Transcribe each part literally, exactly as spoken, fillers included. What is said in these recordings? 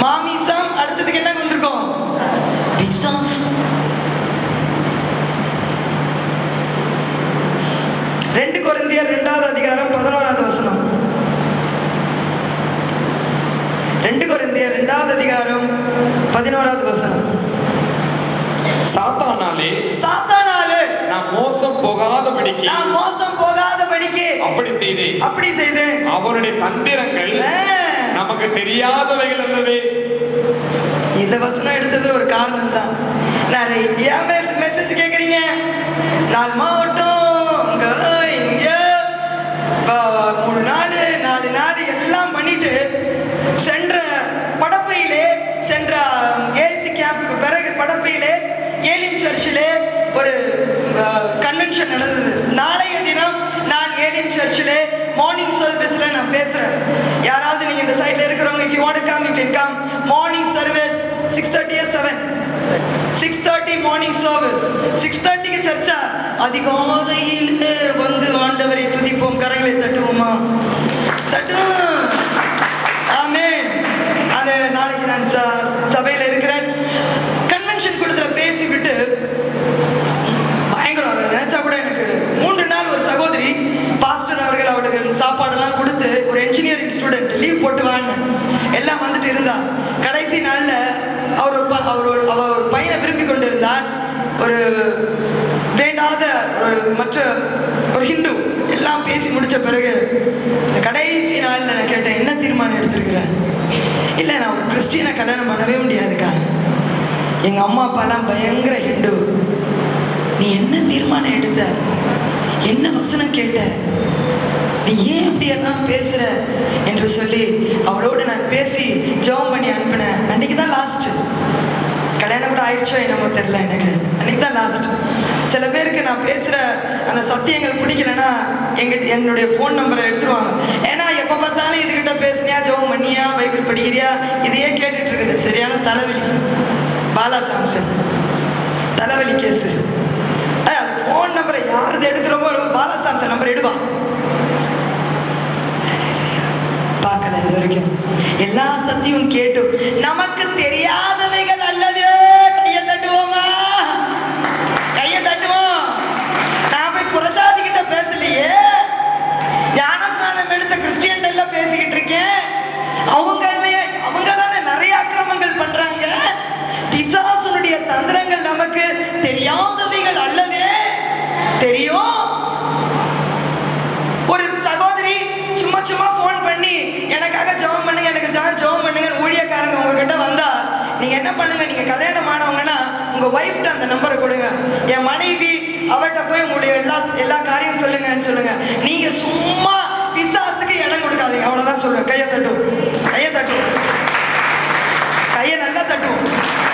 மாமிசம், அடுத்ததுக்கு என்ன வந்திருக்கோம்? பிசாசு. ரெண்டு கொரிந்தியர் இரண்டாவது அதிகாரம் பதினோராவது வசனம். ரெண்டு கொரிந்தியர் இரண்டாவது அதிகாரம் பதினோராவது வசனம். சாத்தானாலே சாத்தானாலே நான் மோசம் போகாதபடிக்கு நான் மோசம் போகாதபடிக்கு அப்படி செய்தேன் அப்படி செய்தேன். அவருடைய தந்திரங்கள் நமக்கு தெரியாதவைகள் அல்லவே. இந்த வசனம் எடுத்தது ஒரு காரணம் தான். நிறைய மெசேஜ் கேக்குறீங்க, நாலு மாவட்டம் இங்க மூணு நாள் நாலு நாள் எல்லாம் பண்ணிட்டு சென்ற படப்பையிலே சென்ற ஏசி கேம்புக்கு பிறகு படப்பையிலே ஏலிம் சர்ச்சிலே ஒரு கன்வென்ஷன் நடந்தது. நாளைய தினம் நான் ஏலிம் சர்ச்சிலே மார்னிங் சர்வீஸ்ல நான் பேசுறேன். யாராவது நீங்க இந்த சைட்ல இருக்கிறவங்க if you want to come you can come. Morning service six thirty or seven six thirty morning service six thirty க்கு சர்ச்சா. அதிகாலையிலே வந்து ஆண்டவரை துதிப்போம், கரங்களை தட்டுவோமா? தட்டுவோம். ஆமென். அது நாளைக்கு நான் சபையில இருக்கிறேன். கன்வென்ஷன் கொடுத்துல பேசிவிட்டு பயங்கரம் நினைச்சா கூட எனக்கு மூன்று நாள் ஒரு சகோதரி பாஸ்டர் அவர்கள் அவருக்கு சாப்பாடெல்லாம் கொடுத்து ஒரு என்ஜினியரிங் ஸ்டூடெண்ட் லீவ் போட்டு வாங்க எல்லாம் வந்துட்டு இருந்தா. கடைசி நாள்ல அவர் அவர் அவர் ஒரு பையனை விரும்பி கொண்டு இருந்தார். ஒரு வேண்டாத ஒரு மற்ற ஒரு ஹிந்து எல்லாம் பேசி முடிச்ச பிறகு கடைசி நாள்ல நான் கேட்டேன், என்ன தீர்மானம் எடுத்திருக்கிறேன்? இல்லை, நான் ஒரு கிறிஸ்டியனை கல்யாணம் பண்ணவே முடியாதுக்கா, எங்க அம்மா அப்பாலாம் பயங்கர ஹிந்து. நீ என்ன தீர்மானம் எடுத்த? என்ன வசனம் கேட்ட? நீ ஏன் இப்படி எல்லாம் பேசுற என்று சொல்லி அவளோடு நான் பேசி ஜெபம் பண்ணி அனுப்பினேன். அன்னைக்கு தான் லாஸ்ட். கல்யாணம் கூட ஆயிடுச்சோ என்னமோ தெரியல எனக்கு. அன்னைக்கு தான் லாஸ்ட். சில பேருக்கு நான் பேசுற அந்த சத்தியங்கள் பிடிக்கலன்னா எங்க என்னுடைய ஃபோன் நம்பரை எடுத்துருவாங்க. ஏன்னா எப்போ பார்த்தாலும் இதுகிட்ட பேசுனியா, ஜெபம் பண்ணியா, பைபிள் படிக்கிறியா, இதையே கேட்டுட்டு இருக்குது. சரியான தலைவலி. பாலா சாம்சன் தலைவலி கேஸு. ஃபோன் நம்பரை யாரது எடுக்கிறோமோ பாலா சாம்சன் நம்பர் எடுவா. பார்க்கல இது வரைக்கும் எல்லா சத்தியும் கேட்டும் நமக்கு தெரியாதவைகள் அல்லது. கையை தட்டுவோமா? கையை தட்டுவோம். நான் போய் புரஜாதி கிட்ட பேசலையே, ஞானஸ்நானம் எடுத்த கிறிஸ்டியன் எல்லாம் பேசிக்கிட்டு இருக்கேன். அவங்க அவங்க தானே நிறைய அக்கிரமங்கள் பண்றாங்க. பிசாசுடைய தந்திரங்கள் நமக்கு தெரியாதவைகள் அல்லவே. தெரியும். ஒரு சகோதரி சும்மா சும்மா போன் பண்ணி எனக்காக ஜெபம் பண்ணுங்க, எனக்கு ஜெபம் பண்ணுங்க, ஊழியக்காரங்க உங்ககிட்ட வந்தா நீங்க என்ன பண்ணுங்க, நீங்க கல்யாணம் ஆனவங்கன்னா உங்க வைஃப்ட அந்த நம்பரை கொடுங்க. என் மனைவி அவர்கிட்ட போய் உங்களுடைய எல்லா எல்லா காரியம் சொல்லுங்கன்னு சொல்லுங்க. நீங்க சும்மா பிசாசுக்கு இடம் கொடுக்காதீங்க. அவ்வளவுதான் சொல்லுங்க. கையை தட்டும், கையை தட்டும், கையை நல்லா தட்டும்.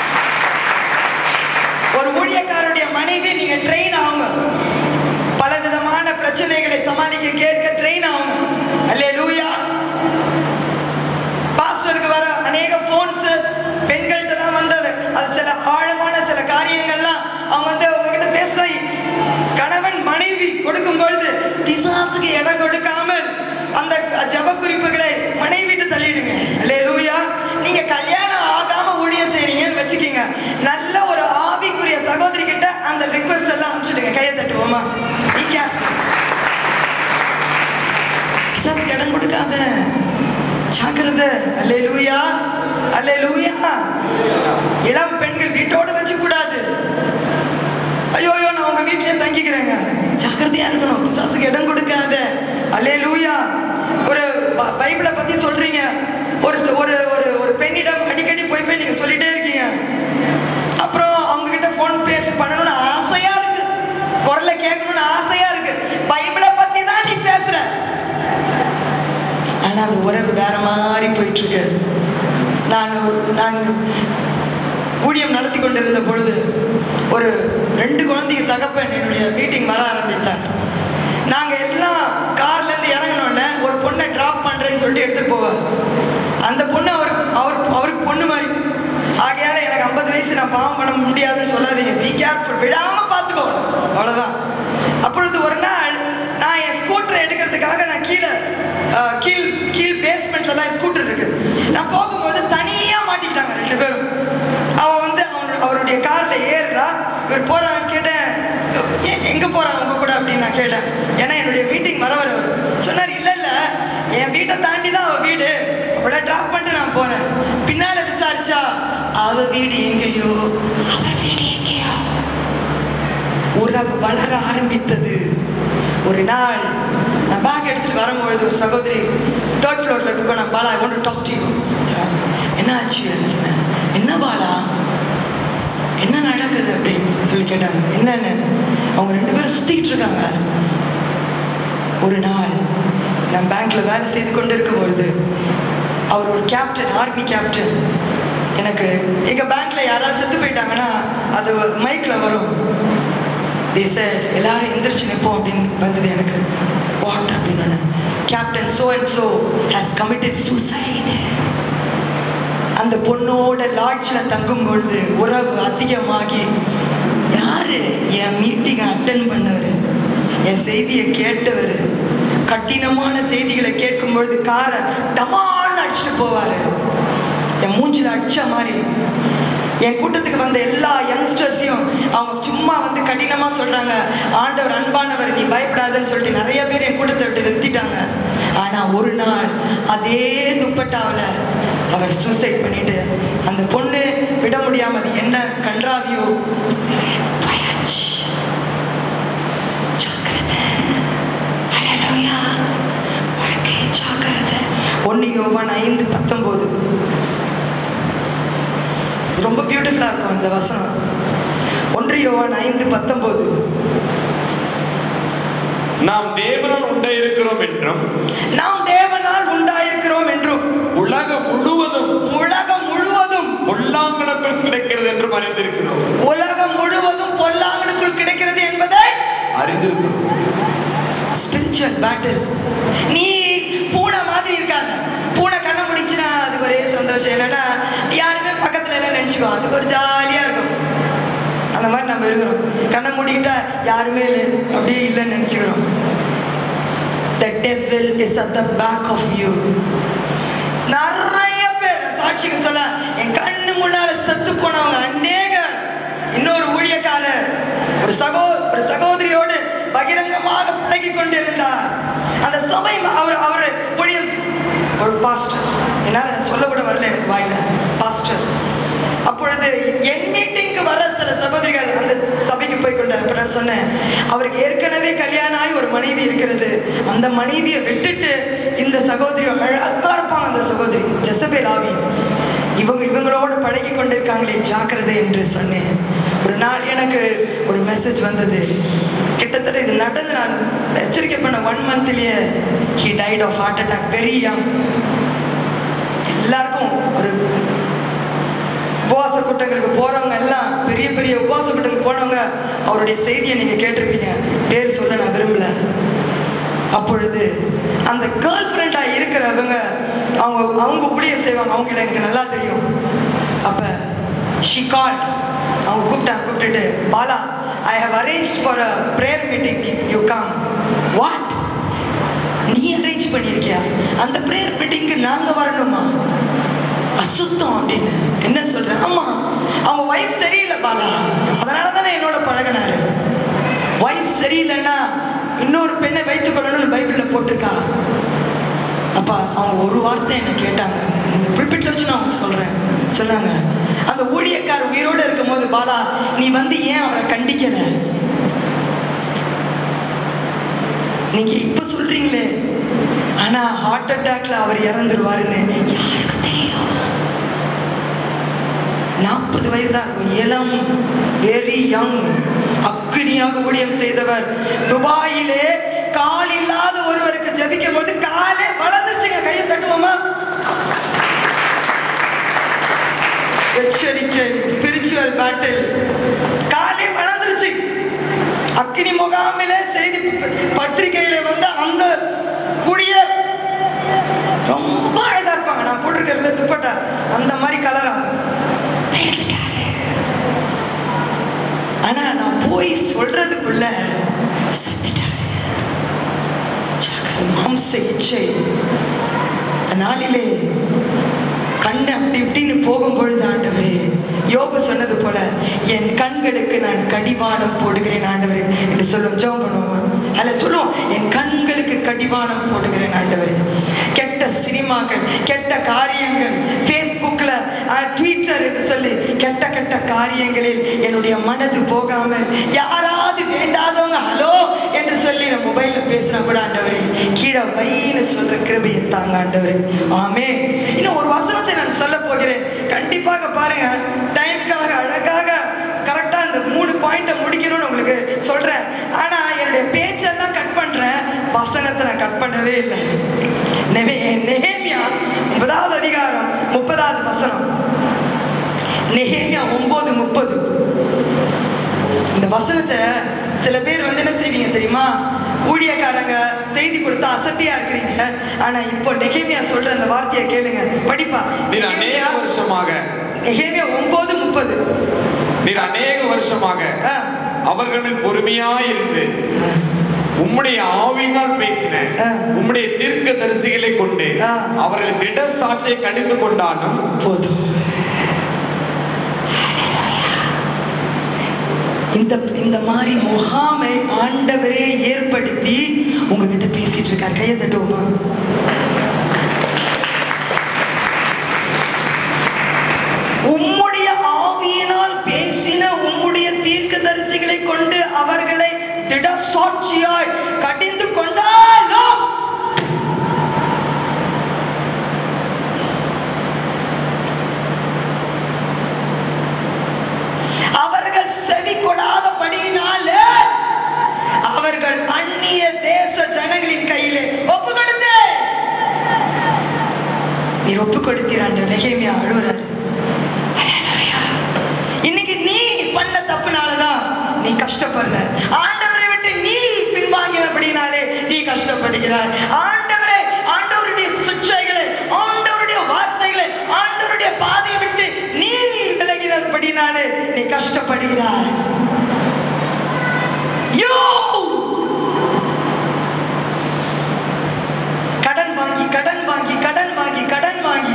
ஒரு ஊழியக்காரருடைய மனைவி நீங்க ட்ரெயின் ஆகுங்க. பல விதமான பிரச்சனைகளை சமாளிக்க கேட்க ட்ரெயின் ஆகும். அல்லேலூயா. பாஸ்டருக்கு வர அநேக போன்ஸ் பெண்கள்கிட்ட தான் வந்தது. அது சில ஆழமான சில காரியங்கள்லாம் அவங்க வந்து உங்ககிட்ட பேசுறாங்க. கணவன் மனைவி கொடுக்கும் பொழுது பிசாசுக்கு இடம் கொடுக்காமல் அந்த ஜப குறிப்புகளை மனைவிட்டு தள்ளிடுங்க. அல்லேலூயா. நீங்க கல்யாணம் ஆகாம ஊழியம் செய்றீங்கன்னு வச்சுக்கீங்க, நல்ல ஒரு ஆவிக்குரிய சகோதரி கிட்ட அந்த ரிக்வெஸ்ட் எல்லாம் அனுப்பிச்சுடுங்க. கையை தட்டுவோமா? பிசாசுக்கு இடம் கொடுக்காத, ஜாக்கிரதை. அல்லேலூயா, அல்லேலூயா. இளம் பெண்கள் வீட்டோடு வச்சு கூடாது. ஐயோ நான் உங்க வீட்டிலே தங்கிக்கிறேங்க, ஜாக்கிரதையா இருக்கணும். பிசாசுக்கு இடம் கொடுக்காத. அல்லேலூயா. ஒரு பைபிளை பத்தி சொல்றீங்க, ஒரு ஒரு ஒரு பெண்ணிடம் அடிக்கடி போய் போய் நீங்க சொல்லிட்டே இருக்கீங்க. அப்புறம் அவங்க கிட்ட போன் பேச பண்ணணும்னு ஆசையா இருக்கு, குரலை கேட்கணும்னு ஆசையா இருக்கு. பைபிளை பத்தி தான் நீ பேசுற, ஆனா அது உறவு வேற மாதிரி போயிட்டு இருக்கு. நான் நான் ஊழியம் நடத்தி கொண்டிருந்த பொழுது ஒரு ரெண்டு குழந்தைக்கு தகப்பன் என்னுடைய மீட்டிங் வர ஆரம்பித்தார். நாங்க எல்லாம் கார்ல இருந்து இறங்கினோடனே ஒரு பொண்ணை டிராப் பண்றேன்னு சொல்லிட்டு எடுத்துட்டு போவார். அந்த பொண்ணு அவர் அவர் அவருக்கு பொண்ணு மாதிரி. ஆகையால எனக்கு ஐம்பது வயசு நான் பாவம் பண்ண முடியாதுன்னு சொல்லாதீங்க. பி கேர்ஃபுல், விடாம பார்த்துக்கோ, அவ்வளவுதான். அப்பொழுது ஒரு நாள் நான் என் ஸ்கூட்டரை எடுக்கிறதுக்காக நான் கீழே கீழ் கீழ் பேஸ்மெண்ட்ல தான் ஸ்கூட்டர் இருக்கு. நான் போகும்போது தனியா மாட்டி அவளை டிராப் பண்ணிட்டு நான் போனேன். பின்னால விசாரிச்சா அவ வீடு எங்கேயோ, அவர் வீடு எங்கேயோ. உறவு வளர ஆரம்பித்தது. ஒரு நாள் நான் பேக் எடுத்துட்டு வரும்பொழுது ஒரு சகோதரி தேர்ட் ஃப்ளோர்ல இருக்க, நான் Bala I want to talk to you. என்ன ஆச்சு? என்ன பாலா, என்ன நடக்குது அப்படின்னு சொல்லி கேட்டாங்க. என்னன்னு அவங்க ரெண்டு பேரும் சுத்திக்கிட்டு இருக்காங்க. ஒரு நாள் நான் பேங்க்ல வேலை செய்து கொண்டு இருக்கும் பொழுது அவர் ஒரு கேப்டன், ஆர்மி கேப்டன். எனக்கு எங்க பேங்க்ல யாராவது செத்து போயிட்டாங்கன்னா அது மைக்ல வரும். எல்லாரும் எந்திரிச்சு நிற்போம் அப்படின்னு வந்தது எனக்கு. வாட் அப்படின்னு, captain so and so has committed suicide. அந்த பொண்ணோட லாட்ஜ்ல தங்கும் பொழுது உறவு அதிகமாகி, யாரு என் மீட்டிங் அட்டன் பண்ணவர், என் செய்தியை கேட்டவர், கடினமான செய்திகளை கேட்கும் பொழுது காரை டமால் அடிச்சுட்டு போவாரு. என் மூஞ்சில அடிச்ச மாதிரி. என் கூட்டத்துக்கு வந்த எல்லா யங்ஸ்டர்ஸையும் அவங்க சும்மா வந்து கடினமா சொல்றாங்க, ஆண்டவர் அன்பானவர், நீ பயப்படாதுன்னு சொல்லிட்டு நிறைய பேர் என் கூட்டத்தை விட்டு நிறுத்திட்டாங்க. ஆனா ஒரு நாள் அதே துப்பட்டாவில் அவர் சூசைட் பண்ணிட்டு, அந்த பொண்ணு விட முடியாம அது என்ன கன்றாவியோ ஒன்னு யோவான் ஐந்து பத்தொன்பது ரொம்ப பியூட்டிஃபுல்லா இருக்கும் இந்த வசனம். ஒன்று யோவான் ஐந்து பத்தொன்பது, நாம் தேவனால் உண்டாயிருக்கிறோம் என்றும் நாம் தேவனால் உண்டாயிருக்கிறோம் என்றும் உலகம் முழுவதும் உலகம் முழுவதும் பொல்லாங்கனுக்குள் கிடைக்கிறது என்றும் அறிந்திருக்கிறோம். உலகம் முழுவதும் பொல்லாங்கனுக்குள் கிடைக்கிறது என்பதை அறிந்திருக்கிறோம். Spiritual battle. நீ பூனை மாதிரி இருக்காது. பூனை கண்ணை முடிச்சுனா அது ஒரே சந்தோஷம். என்னன்னா யாருமே பக்கத்துல எல்லாம் நினைச்சுக்கோ, அதுக்கு ஒரு ஜாலியா இருக்கும். அந்த மாதிரி நம்ம இருக்கிறோம். கண்ணை மூடிக்கிட்டா யாருமே அப்படியே இல்லைன்னு நினைச்சுக்கிறோம். The devil is at the back of you. நிறைய பேர் சாட்சிக்கு சொல்ல, என் கண்ணு முன்னால செத்து போனவங்க அநேக. இன்னொரு ஊழியக்காரர் ஒரு சகோ ஒரு சகோதரியோடு பகிரங்கமாக பழகி கொண்டிருந்தார். அந்த சபை அவர் அவர் ஊழியர் ஒரு பாஸ்டர், என்னால சொல்ல கூட வரல எனக்கு வாயில, பாஸ்டர். அப்பொழுது என் மீட்டிங்கு வர சில சகோதரிகள் அந்த சபைக்கு போய் கொண்டார். அப்ப நான் சொன்னேன், அவருக்கு ஏற்கனவே கல்யாணம் ஆகி ஒரு மனைவி இருக்கிறது. அந்த மனைவியை விட்டுட்டு இந்த சகோதரி அழகா இருப்பாங்க. அந்த சகோதரி ஜெசபேல் ஆவி, இவங்க இவங்களோட பழகி கொண்டிருக்காங்களே, ஜாக்கிரதை என்று சொன்னேன். ஒரு நாள் எனக்கு ஒரு மெசேஜ் வந்தது. கிட்டத்தட்ட இது நடந்து நான் எச்சரிக்கை பண்ண ஒன் மந்த்லயே he died of heart attack, very young. எல்லாருக்கும் ஒரு உபவாச கூட்டங்களுக்கு போறவங்க எல்லாம், பெரிய பெரிய உபவாச கூட்டங்களுக்கு போனவங்க அவருடைய செய்தியை நீங்க கேட்டிருப்பீங்க. பேர் சொல்ல நான் விரும்பல. அப்பொழுது அந்த கேர்ள் ஃப்ரெண்டா இருக்கிறவங்க அவங்க அவங்க ஊழிய செய்வாங்க. அவங்கள எனக்கு நல்லா தெரியும். அப்ப she called, அவங்க கூப்பிட்டாங்க. கூப்பிட்டுட்டு, Bala, I have arranged for a prayer meeting, you come. What? நீ அரேஞ்ச் பண்ணிருக்கியா? அந்த பிரேயர் மீட்டிங்க்கு நாங்க வரணுமா? அசுத்தம் அப்படின்னு என்ன சொல்றேன்? ஆமா, அவங்க வைஃப் சரியில்லை பாலா, அதனால தானே என்னோட பழகினாரு. வைஃப் சரியில்லைன்னா இன்னொரு பெண்ணை வைத்துக் கொள்ளணும்னு பைபிள்ல போட்டிருக்கா. அப்ப அவங்க ஒரு வார்த்தை என்ன கேட்டாங்க, புல்பிட்ல வச்சு நான் அவங்க சொல்றேன். சொன்னாங்க, அந்த ஊழியக்கார உயிரோடு இருக்கும் போது, பாலா நீ வந்து ஏன் அவரை கண்டிக்கல? நீங்க இப்ப சொல்றீங்களே, ஆனா ஹார்ட் அட்டாக்ல அவர் இறந்துருவாருன்னு யாருக்கு தெரியும்? நாற்பது வயது தான் இருக்கும், இளம், வெரி யங், அக்னியாக ஊழியம் செய்தவர். துபாயிலே கால் இல்லாத ஒருவருக்கு ஜபிக்கும் போது காலே வளர்ந்துச்சுங்க. கையை தட்டுவோமா? எச்சரிக்கை, ஸ்பிரிச்சுவல் பேட்டில். காலே வளர்ந்துருச்சு. அக்னி முகாமிலே செய்தி பத்திரிகையில வந்து அந்த குடிய ரொம்ப அழகா இருப்பாங்க. நான் போட்டிருக்க துப்பட்டா அந்த மாதிரி கலரா. ஆனா நான் போய் சொல்றதுக்குள்ள மாம்ச இச்சை நாளிலே கண்ணு அப்படி இப்படின்னு போகும் பொழுது, ஆண்டவரே, யோபு சொன்னது போல என் கண்களுக்கு நான் கடிவாளம் போடுகிறேன் ஆண்டவரே என்று சொல்லும். ஜெபம் பண்ணுவோம். அதில் சொல்லுவோம், என் கண்களுக்கு கடிவாளம் போடுகிறேன் ஆண்டவரே. கெட்ட சினிமாக்கள், கெட்ட காரியங்கள், ஃபேஸ்புக்கில் ட்விட்டர் என்று சொல்லி கெட்ட கெட்ட காரியங்களில் என்னுடைய மனது போகாமல், யாராவது வேண்டாதவங்க ஹலோ என்று சொல்லி நான் மொபைலில் பேசினா கூட ஆண்டவரே கீழே வைன்னு சொல்ற கிருபையை தாங்க ஆண்டவரே. ஆமே. இன்னும் ஒரு வசனத்தை நான் சொல்ல போகிறேன், கண்டிப்பாக பாருங்க. டைம்காக அழகாக கரெக்டாக இந்த மூணு பாயிண்ட்டை முடிக்கணும்னு உங்களுக்கு சொல்கிறேன். ஆனால் என்னுடைய பேச்செல்லாம் கட் பண்ணுறேன், வசனத்தை நான் கட் பண்ணவே இல்லை. நெகேமியா ஒன்பதாவது அதிகாரம் முப்பதாவது வசனம். நெகேமியா ஒன்பது முப்பது. இந்த வசனத்தை சில பேர் வந்து என்ன செய்வீங்க தெரியுமா? ஊழியக்காரங்க செய்தி கொடுத்தா அசட்டியா இருக்கிறீங்க. ஆனா இப்போ நெகேமியா சொல்ற அந்த வார்த்தையை கேளுங்க, படிப்பா. நீர் அநேக வருஷமாக, நெகேமியா ஒன்பது முப்பது. நீர் அநேக வருஷமாக அவர்களின் பொறுமையாயிருந்து உம்முடைய ஆவியினால் பேசின உம்முடைய தீர்க்க தரிசிகளை கொண்டு அவர்கள் திட சாட்சியை கடிந்து கொண்டாலும் போதும். இந்த இந்த மாதிரி முகாமை ஆண்டவரே ஏற்படுத்தி உங்ககிட்ட பேசிட்டு இருக்காரு. கையை தட்டுவோமா? உம்முடைய ஆவியினால் பேசின உம்முடைய தீர்க்கதரிசிகளை கொண்டு அவர்களை திட சாட்சியாய் கடிந்து கொண்டாலும் அவர்கள் செவி கொடாதபடியினால அவர்கள் அந்நிய தேச ஜனங்களின் கையிலே ஒப்பு கொடுத்து நீர் ஒப்பு கொடுக்கிறான். நெகேமியா அழுகிறார். இன்னைக்கு நீ பண்ண தப்புனாலதான் நீ கஷ்டப்படுற. ஆண்டவரை விட்டு நீ பின்வாங்கினபடினாலே நீ கஷ்டப்படுகிறாய். ஆண்டவரே, ஆண்டவருடைய சிக்ஷைகளை, ஆண்டவருடைய வார்த்தைகளை, ஆண்டவருடைய பாதையை விட்டு நீ விலகினபடினாலே நீ கஷ்டப்படுகிறாய். கடன் வாங்கி கடன் வாங்கி கடன் வாங்கி கடன் வாங்கி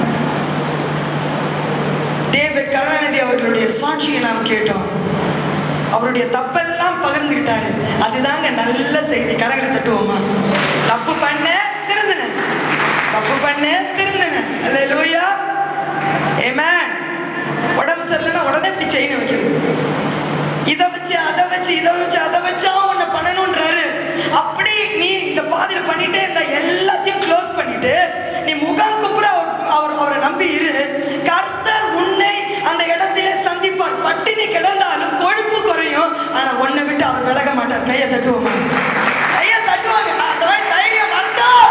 டேவிட் கருணாநிதி அவர்களுடைய சாட்சியை நாம் கேட்டோம். அவருடைய தப்பெல்லாம் பகிர்ந்துகிட்டாரு. அதுதாங்க நல்ல செய்தி. கரங்களை தட்டுவோமா? தப்பு பண்ண திருந்தன, தப்பு பண்ண திருந்தன. அல்லேலூயா, ஆமென். உடம்பு சரியில்லைன்னா உடனே இப்படி செயின் வைக்கிறது, இதை வச்சு அதை வச்சு இதை வச்சு அதை வச்சா உன்னை பண்ணணும்ன்றாரு. அப்படி நீ இந்த பாதையில் பண்ணிட்டே இருந்தா எல்லாத்தையும் க்ளோஸ் பண்ணிட்டு நீ முகாம் குப்புற அவர் அவரை நம்பி இரு. கர்த்தர் உன்னை அந்த இடத்திலே சந்திப்பார். பட்டினி கிடந்தாலும் கொழுப்பு குறையும், ஆனா உன்னை விட்டு அவர் விலக மாட்டார். கையை தட்டுவோமா? கையை தட்டுவாங்க. தைரியம் வரட்டும்.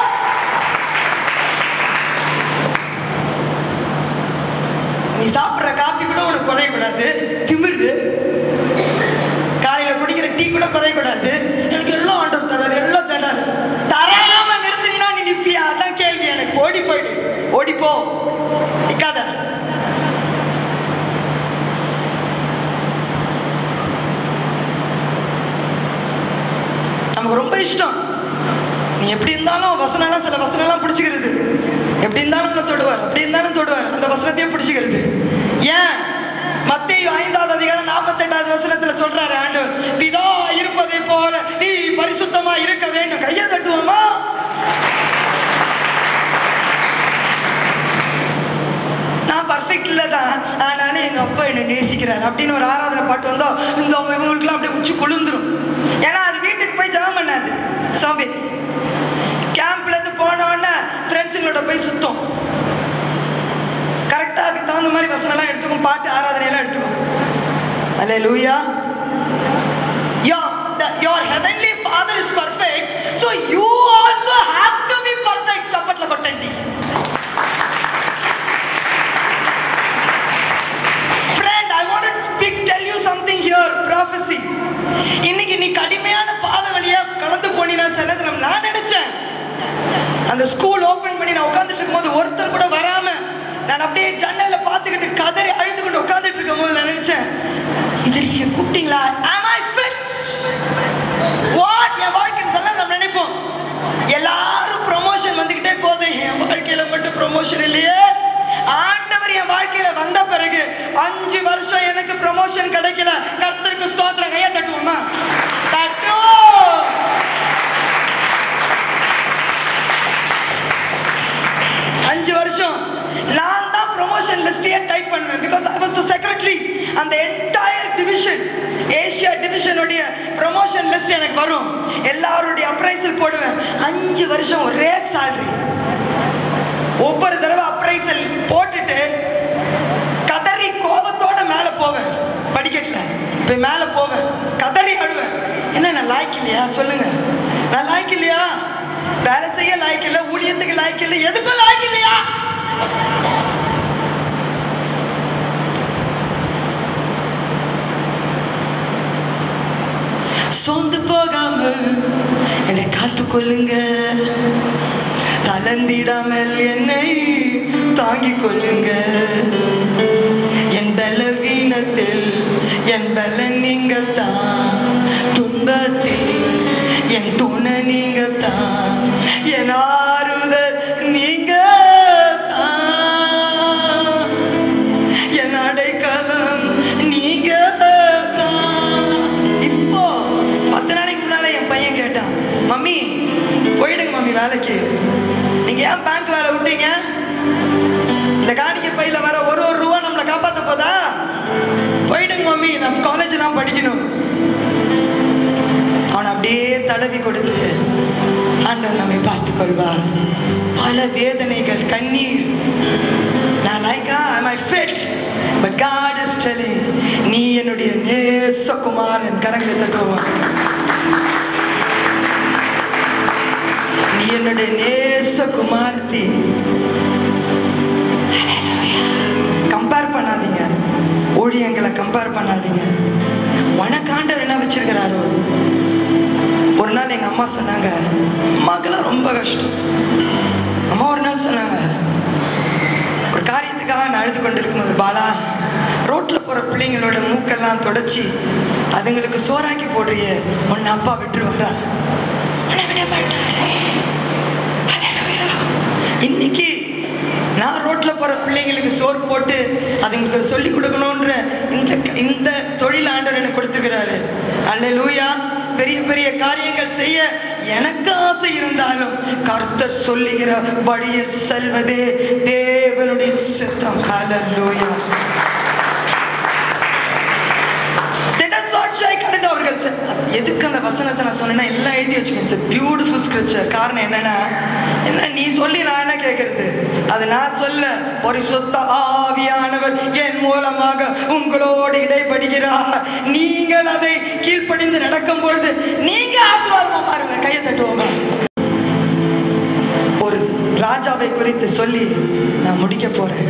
நீ சாப்பிட்ற காப்பி கூட உனக்கு குறையக்கூடாது. திமிரு. காலையில குடிக்கிற டீ கூட குறையக்கூடாது. எனக்கு எல்லாம் ஆர்டர் தராது, எல்லாம் தராது. தராம நிறுத்தினா நீ நிற்பியா? அதான் கேள்வி எனக்கு. ஓடி போயிடு, ஓடிப்போ, நிக்காத. நமக்கு ரொம்ப இஷ்டம். நீ எப்படி இருந்தாலும் வசனம், சில வசனம்லாம் பிடிச்சிக்கிறது. எப்படி இருந்தாலும் தொடுவார், எப்படி இருந்தாலும் தொடுவார், அந்த வசனத்தையே பிடிச்சிக்கிறது. ஏன்? மத்தேயு ஐந்தாவது அதிகாரம் நாற்பத்தி எட்டாவது வசனத்துல சொல்றாரு ஆண்டவர், பிதா இருப்பதை போல நீ பரிசுத்தமா இருக்க வேண்டும். கையை தட்டுவோமா? நான் பர்ஃபெக்ட் இல்லதான், ஆனாலும் எங்க அப்பா என்னை நேசிக்கிறார் அப்படின்னு ஒரு ஆராதனை பாட்டு வந்தா இந்த இவங்களுக்குலாம் அப்படியே உச்சி கொழுந்துரும். ஏன்னா அது வீட்டுக்கு போய் ஜெபம் பண்ணாது. சோம்பே கேம்ப்ல இருந்து போனோடனே ஃப்ரெண்ட்ஸுங்களோட போய் சுத்தம். கரெக்டாக அதுக்கு தகுந்த மாதிரி வசனம்லாம் எடுத்துக்கும், பாட்டு ஆராதனையெல்லாம் எடுத்துக்கும். அல்லேலூயா. Your your heavenly Father is perfect, so you also have to be perfect. சப்பட்ல கொட்டண்டி. Friend, I want to speak, tell you something here, prophecy. இன்னைக்கு நீ கடுமையான பாதை வழியா கடந்து போனீனா சில நேரம் நான் நினைச்சேன் அந்த ஸ்கூல் ஓபன் பண்ணி நான் உட்கார்ந்துட்டு இருக்கும்போது ஒருத்தர் கூட வராம நான் அப்படியே ஜன்னல பார்த்துக்கிட்டு கதறி அழுது கொண்டு உட்கார்ந்துட்டு இருக்கும் போது நான் நினைச்சேன், இது நீங்க கூப்பிட்டீங்களா? Am I fit? What? என் வாழ்க்கைன்னு சொல்ல நம்ம நினைப்போம். எல்லாரும் ப்ரொமோஷன் வந்துகிட்டே போகுது, என் வாழ்க்கையில மட்டும் ப்ரொமோஷன் இல்லையே. ஆண்டவர் என் வாழ்க்கையில வந்த பிறகு அஞ்சு வருஷம் எனக்கு ப்ரொமோஷன் கிடைக்கல. கர்த்தருக்கு ஸ்தோத்திரம். கையை தட்டுவோமா? தட்டுவோம். ப்ரொமோஷன் லிஸ்டையே டைப் பண்ணுவேன். Because I was the secretary. அந்த என்டையர் டிவிஷன், ஏசியா டிவிஷனுடைய ப்ரொமோஷன் லிஸ்ட் எனக்கு வரும். எல்லாருடைய அப்ரைசல் போடுவேன். அஞ்சு வருஷம் ஒரே சாலரி. ஒவ்வொரு தடவை அப்ரைசல் போட்டுட்டு கதறி கோபத்தோட மேலே போவேன். படிக்கட்டில் இப்போ மேலே போவேன், கதறி அழுவேன். என்ன நான் லாய்க்கு இல்லையா? சொல்லுங்க, நான் லாய்க்கு இல்லையா? வேலை செய்ய லாய்க்கு இல்லை, ஊழியத்துக்கு லாய்க்கு இல்லை, எதுக்கும் லாய்க்கு இல்லையா? சொந்து போகாமல் என்னை காத்துக்கொள்ளுங்க, தளர்ந்திடாமல் என்னை தாங்கிக் கொள்ளுங்க. என் பலவீனத்தில் என் பலன் நீங்க தான், துன்பத்தில் என் துணை நீங்க தான், என் ஆறுதல் நீங்க தான், என் அடைக்கலம் நீங்க தான். இப்போ பத்து நாளைக்கு முன்னால என் பையன் கேட்டான், மம்மி போயிடுங்க மம்மி வேலைக்கு, நீங்க ஏன் பேங்க் வேலை விட்டீங்க? இந்த காணிக்கை பையில வர ஒரு ஒரு ரூபா நம்மளை காப்பாற்ற போதா? போயிடுங்க மம்மி, நம்ம காலேஜ் தான் படிக்கணும். அவன் அப்படியே தடவி கொடுத்து, ஆண்டவர் நம்மை பார்த்துக் கொள்வார். பல வேதனைகள், கண்ணீர். நான் லைக்கா am I fit? But God is telling, நீ என்னுடைய நேசகுமாரன். கரங்களை தட்டுவான். நீ என்னுடைய நேசகுமார்த்தி. கம்பேர் பண்ணாதீங்க, ஊழியங்களை கம்பேர் பண்ணாதீங்க. உனக்காண்டவர் என்ன வச்சிருக்கிறாரோ. ஒரு நாள் எங்க அம்மா சொன்னாங்க, அம்மாக்கெல்லாம் ரொம்ப கஷ்டம். அம்மா ஒரு நாள் சொன்னாங்க, ஒரு காரியத்துக்காக நான் அழுது கொண்டு இருக்கும்போது, பாலா ரோட்ல போற பிள்ளைங்களோட மூக்கெல்லாம் தொடச்சி அதுங்களுக்கு சோறாக்கி போடுறிய உன்னை அப்பா விட்டுருவாரா? இன்னைக்கு நான் ரோட்ல போற பிள்ளைங்களுக்கு சோறு போட்டு அதுங்களுக்கு சொல்லி கொடுக்கணும்ன்ற இந்த இந்த தொழில் ஆண்டவர் எனக்கு கொடுத்துக்கிறாரு. அல்லேலூயா. பெரிய பெரிய காரியங்கள் செய்ய எனக்கு ஆசை இருந்தாலும் கர்த்தர் சொல்லுகிற வழியில் செல்வதே தேவனுடைய சித்தம். அல்லேலூயா. எதுக்கு அந்த வசனத்தை நான் சொன்னேன்னா, எல்லாம் எழுதி வச்சுக்கேன். Beautiful scripture. காரணம் என்னன்னா, என்ன நீ சொல்லி நான் என்ன கேட்கறது? அது நான் சொல்ல, பரிசுத்த ஆவியானவர் என் மூலமாக உங்களோடு இடைப்படுகிறார். நீங்கள் அதை கீழ்ப்படிந்து நடக்கும் பொழுது நீங்க ஆசீர்வாதமா பாருங்க. கையை தட்டுவோமா? ஒரு ராஜாவை குறித்து சொல்லி நான் முடிக்க போறேன்.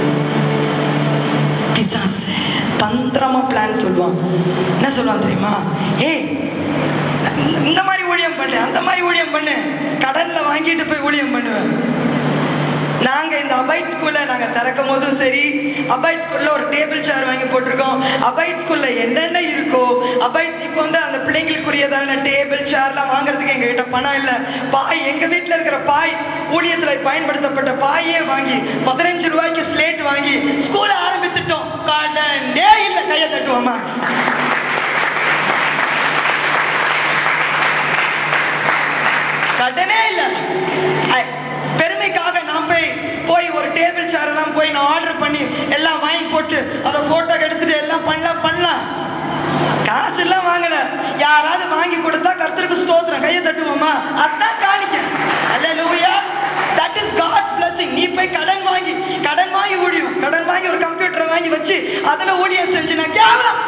பிசாசு தந்திரமா பிளான் சொல்லுவான். என்ன சொல்லுவான் தெரியுமா? ஏய், இந்த மாதிரி ஊழியம் பண்ணு, அந்த மாதிரி ஊழியம் பண்ணு, கடன்ல வாங்கிட்டு போய் ஊழியம் பண்ணுவேன். நாங்க இந்த அபைட் ஸ்கூல்ல நாங்க திறக்கும் போதும் சரி, அபைட் ஸ்கூல்ல ஒரு டேபிள் சேர் வாங்கி போட்டிருக்கோம். அபைட் ஸ்கூல்ல என்னென்ன இருக்கோ, அபைட் இப்போ வந்து அந்த பிள்ளைங்களுக்குரியதான டேபிள் சேர்லாம் வாங்குறதுக்கு எங்க கிட்ட பணம் இல்லை. பாய், எங்க வீட்டுல இருக்கிற பாய், ஊழியத்துல பயன்படுத்தப்பட்ட பாயே வாங்கி பதினஞ்சு ரூபாய்க்கு ஸ்லேட் வாங்கி ஸ்கூல ஆரம்பித்துட்டோம். கடனே இல்லை. கையை தட்டுவோமா? கடனே இல்லை. பெருமைக்காக நான் போய் போய் ஒரு டேபிள் சேர் எல்லாம் போய் நான் ஆர்டர் பண்ணி எல்லாம் வாங்கி போட்டு அதை போட்டோ எடுத்துட்டு எல்லாம் பண்ணலாம் பண்ணலாம். காசு எல்லாம் வாங்கல. யாராவது வாங்கி கொடுத்தா கர்த்தருக்கு ஸ்தோத்திரம். கையை தட்டுவோமா? அதான் காணிக்க. அல்லேலூயா. That is God's blessing. நீ போய் கடன் வாங்கி கடன் வாங்கி ஊழியம், கடன் வாங்கி ஒரு கம்ப்யூட்டரை வாங்கி வச்சு அதுல ஊழியம் செஞ்சு நான் கேவலம்.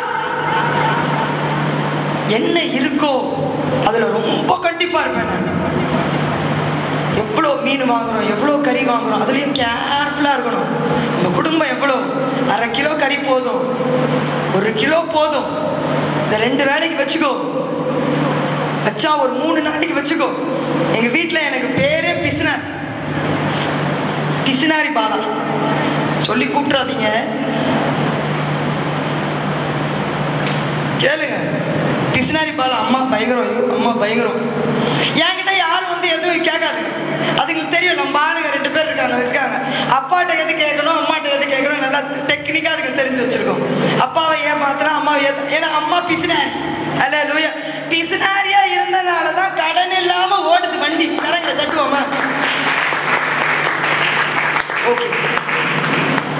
என்ன இருக்கோ அதுல ரொம்ப கண்டிப்பா இருப்பேன் நான். எவ்வளோ மீன் வாங்குறோம், எவ்வளோ கறி வாங்குறோம், அதுலேயும் கேர்ஃபுல்லாக இருக்கணும். நம்ம குடும்பம் எவ்வளோ, அரை கிலோ கறி போதும், ஒரு கிலோ போதும், இந்த ரெண்டு வேலைக்கு வச்சுக்கோ, வச்சா ஒரு மூணு நாளைக்கு வச்சுக்கோ. எங்கள் வீட்டில் எனக்கு பேரே பிசினாரி. பிசினாரி பாலா சொல்லி கூப்பிட்றாதீங்க, கேளுங்க. பிசினாரி பாலா அம்மா பயங்கரம், அம்மா பயங்கரம். என்கிட்ட யாரும் வந்து எதுவும் கேட்காது. அதுங்களுக்கு தெரியும் நம்ம ஆளுங்க ரெண்டு பேர் இருக்காங்க இருக்காங்க அப்பாட்ட எது கேட்கணும், அம்மாட்ட எது கேட்கணும், நல்லா டெக்னிக்கா அதுக்கு தெரிஞ்சு வச்சிருக்கோம். அப்பாவை ஏமாத்தினா அம்மாவை ஏத்த, ஏன்னா அம்மா பிசினாரி. அல்லேலூயா. பிசினாரியா இருந்தனாலதான் கடன் இல்லாம ஓடுது வண்டி. கரங்க தட்டுவோமா? ஓகே.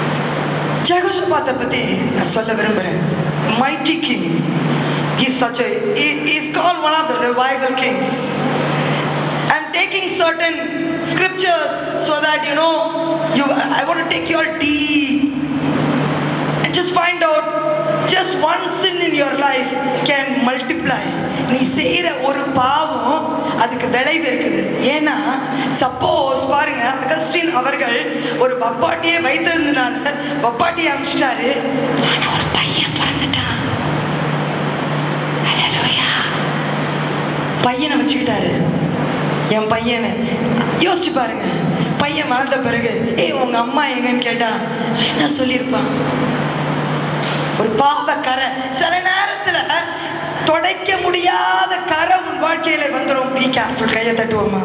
யோசபாத்தை பத்தி நான் சொல்ல விரும்புறேன். Mighty king. He's such a he, he's called one of the revival kings. I'm taking certain scriptures so that you know you I want to take you all deep and just find out just one sin in your life can multiply. நீ செய்யற ஒரு பாவம் அதுக்கு விளைவு இருக்குது. ஏன்னா suppose பாருங்க, Augustine அவர்கள் ஒரு பப்பாட்டியை வைத்திருந்தனால பப்பாட்டியை அமிச்சிட்டாரு, ஆனா ஒரு பையன் பிறந்துட்டான். ஹல்லேலூயா. பையனை வச்சுக்கிட்டாரு, என் பையனை. யோசிச்சு பாருங்க, பையன் வளர்ந்த பிறகு ஏய் உங்க அம்மா எங்கன்னு கேட்டா என்ன சொல்லியிருப்பான்? ஒரு பாவ கரை, சில நேரத்துல தொடைக்க முடியாத கரை உன் வாழ்க்கையில வந்துடும். Be careful. கையை தட்டுவோமா?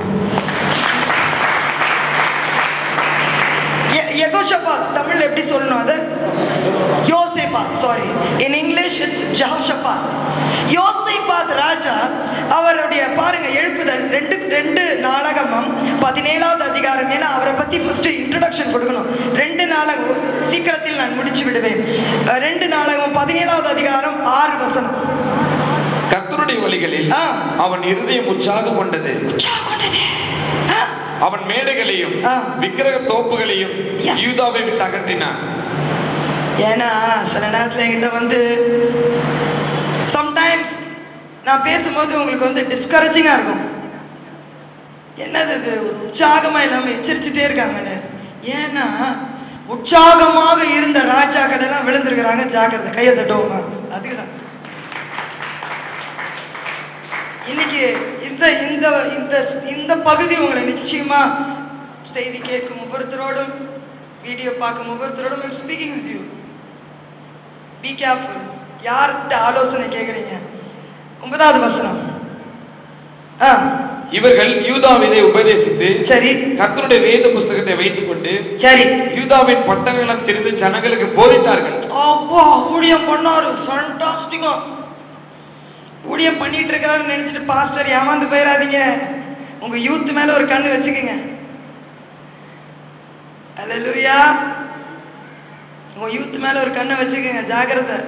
யெகோஷாபாத் தமிழ்ல எப்படி சொல்லணும்? அது யோசேபாத். Sorry, in English it's Jehoshaphat. யோசேபாத் ராஜா அவருடைய பாருங்க எழுப்புதல் ரெண்டு ரெண்டு நாடகமும் பதினேழாவது அதிகாரம். ஏன்னா அவரை பத்தி ஃபர்ஸ்ட் இன்ட்ரோடக்ஷன் கொடுக்கணும். ரெண்டு நாடகம் சீக்கிரத்தில் நான் முடிச்சு விடுவேன். ரெண்டு நாடகம் பதினேழாவது அதிகாரம் ஆறு வசனம். கர்த்தருடைய வழிகளில் அவன் இருதயம் உற்சாகம் கொண்டது, அவன் மேடைகளையும் விக்கிரக தோப்புகளையும் யூதாவை விட்டு அகற்றினான். ஏன்னா சில நேரத்தில் என்கிட்ட வந்து சம்டைம்ஸ் நான் பேசும்போது உங்களுக்கு வந்து டிஸ்கரேஜிங்கா இருக்கும். என்னது இது உற்சாகமா இல்லாம எச்சரிச்சுட்டே இருக்காங்கன்னு. ஏன்னா உற்சாகமாக இருந்த ராஜாக்கள் எல்லாம் விழுந்திருக்கிறாங்க. ஜாக்கிரதை. கையை தட்டுவோமா? அதுதான் இன்னைக்கு இந்த இந்த இந்த இந்த பகுதி உங்களை நிச்சயமா செய்தி கேட்கும் ஒவ்வொருத்தரோடும், வீடியோ பார்க்கும் ஒவ்வொருத்தரோடும் I'm speaking with you. Be careful. யார்கிட்ட ஆலோசனை கேட்குறீங்க? ஒன்பதாவது வசனம். ஆ இவர்கள் யூதாவிலே உபதேசித்து சரி கர்த்தருடைய வேத புத்தகத்தை வைத்துக் கொண்டு சரி யூதாவின் பட்டணங்களும் திரிந்து ஜனங்களுக்கு போதித்தார்கள். அப்பா ஊழியம் பண்ணாரு. ஃபேண்டாஸ்டிக்கா ஊழியம் பண்ணிட்டு இருக்கிறாருன்னு நினைச்சிட்டு பாஸ்டர் ஏமாந்து போயிடாதீங்க. உங்க யூத் மேல ஒரு கண்ணு வச்சுக்கோங்க. அல்லேலூயா. உங்க யூத் மேல ஒரு கண்ணை வச்சுக்கோங்க. ஜாகிரதை.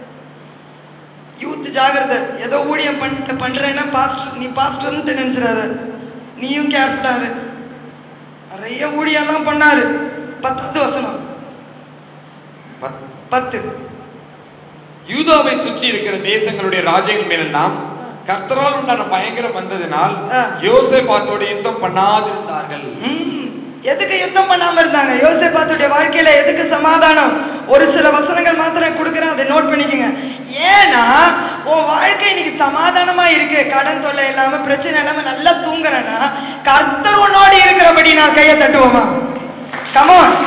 யூத் ஜாகிரதை. ஏதோ ஊழியம் பண்ணிட்டு பண்றேன்னா பாஸ்டர் நீ பாஸ்டர்ன்ட்டு நினைச்சிடாத. நீயும் கேர்ஃபுல்லாரு. நிறைய ஊழியெல்லாம் பண்ணாரு. பத்தாவது வசனம். பத்து. யூதாவை சுற்றி இருக்கிற தேசங்களுடைய ராஜ்யங்கள் மேலெல்லாம் கர்த்தரால் உண்டான பயங்கரம் வந்ததினால் யோசேபாத்தோடு யுத்தம் பண்ணாதிருந்தார்கள். எதுக்கு யுத்தம் பண்ணாம இருந்தாங்க? யோசேபாத்துடைய வாழ்க்கையில எதுக்கு சமாதானம்? ஒரு சில வசனங்கள் மாத்திரம் கொடுக்குறேன், அதை நோட் பண்ணிக்கோங்க. ஏன்னா உன் வாழ்க்கை இன்னைக்கு சமாதானமா இருக்கு, கடன் தொல்லை இல்லாம பிரச்சனை இல்லாம நல்லா தூங்குறேன்னா கர்த்தர் உன்னோடு இருக்கிறபடி. நான் கையை தட்டுவோமா? கமான்.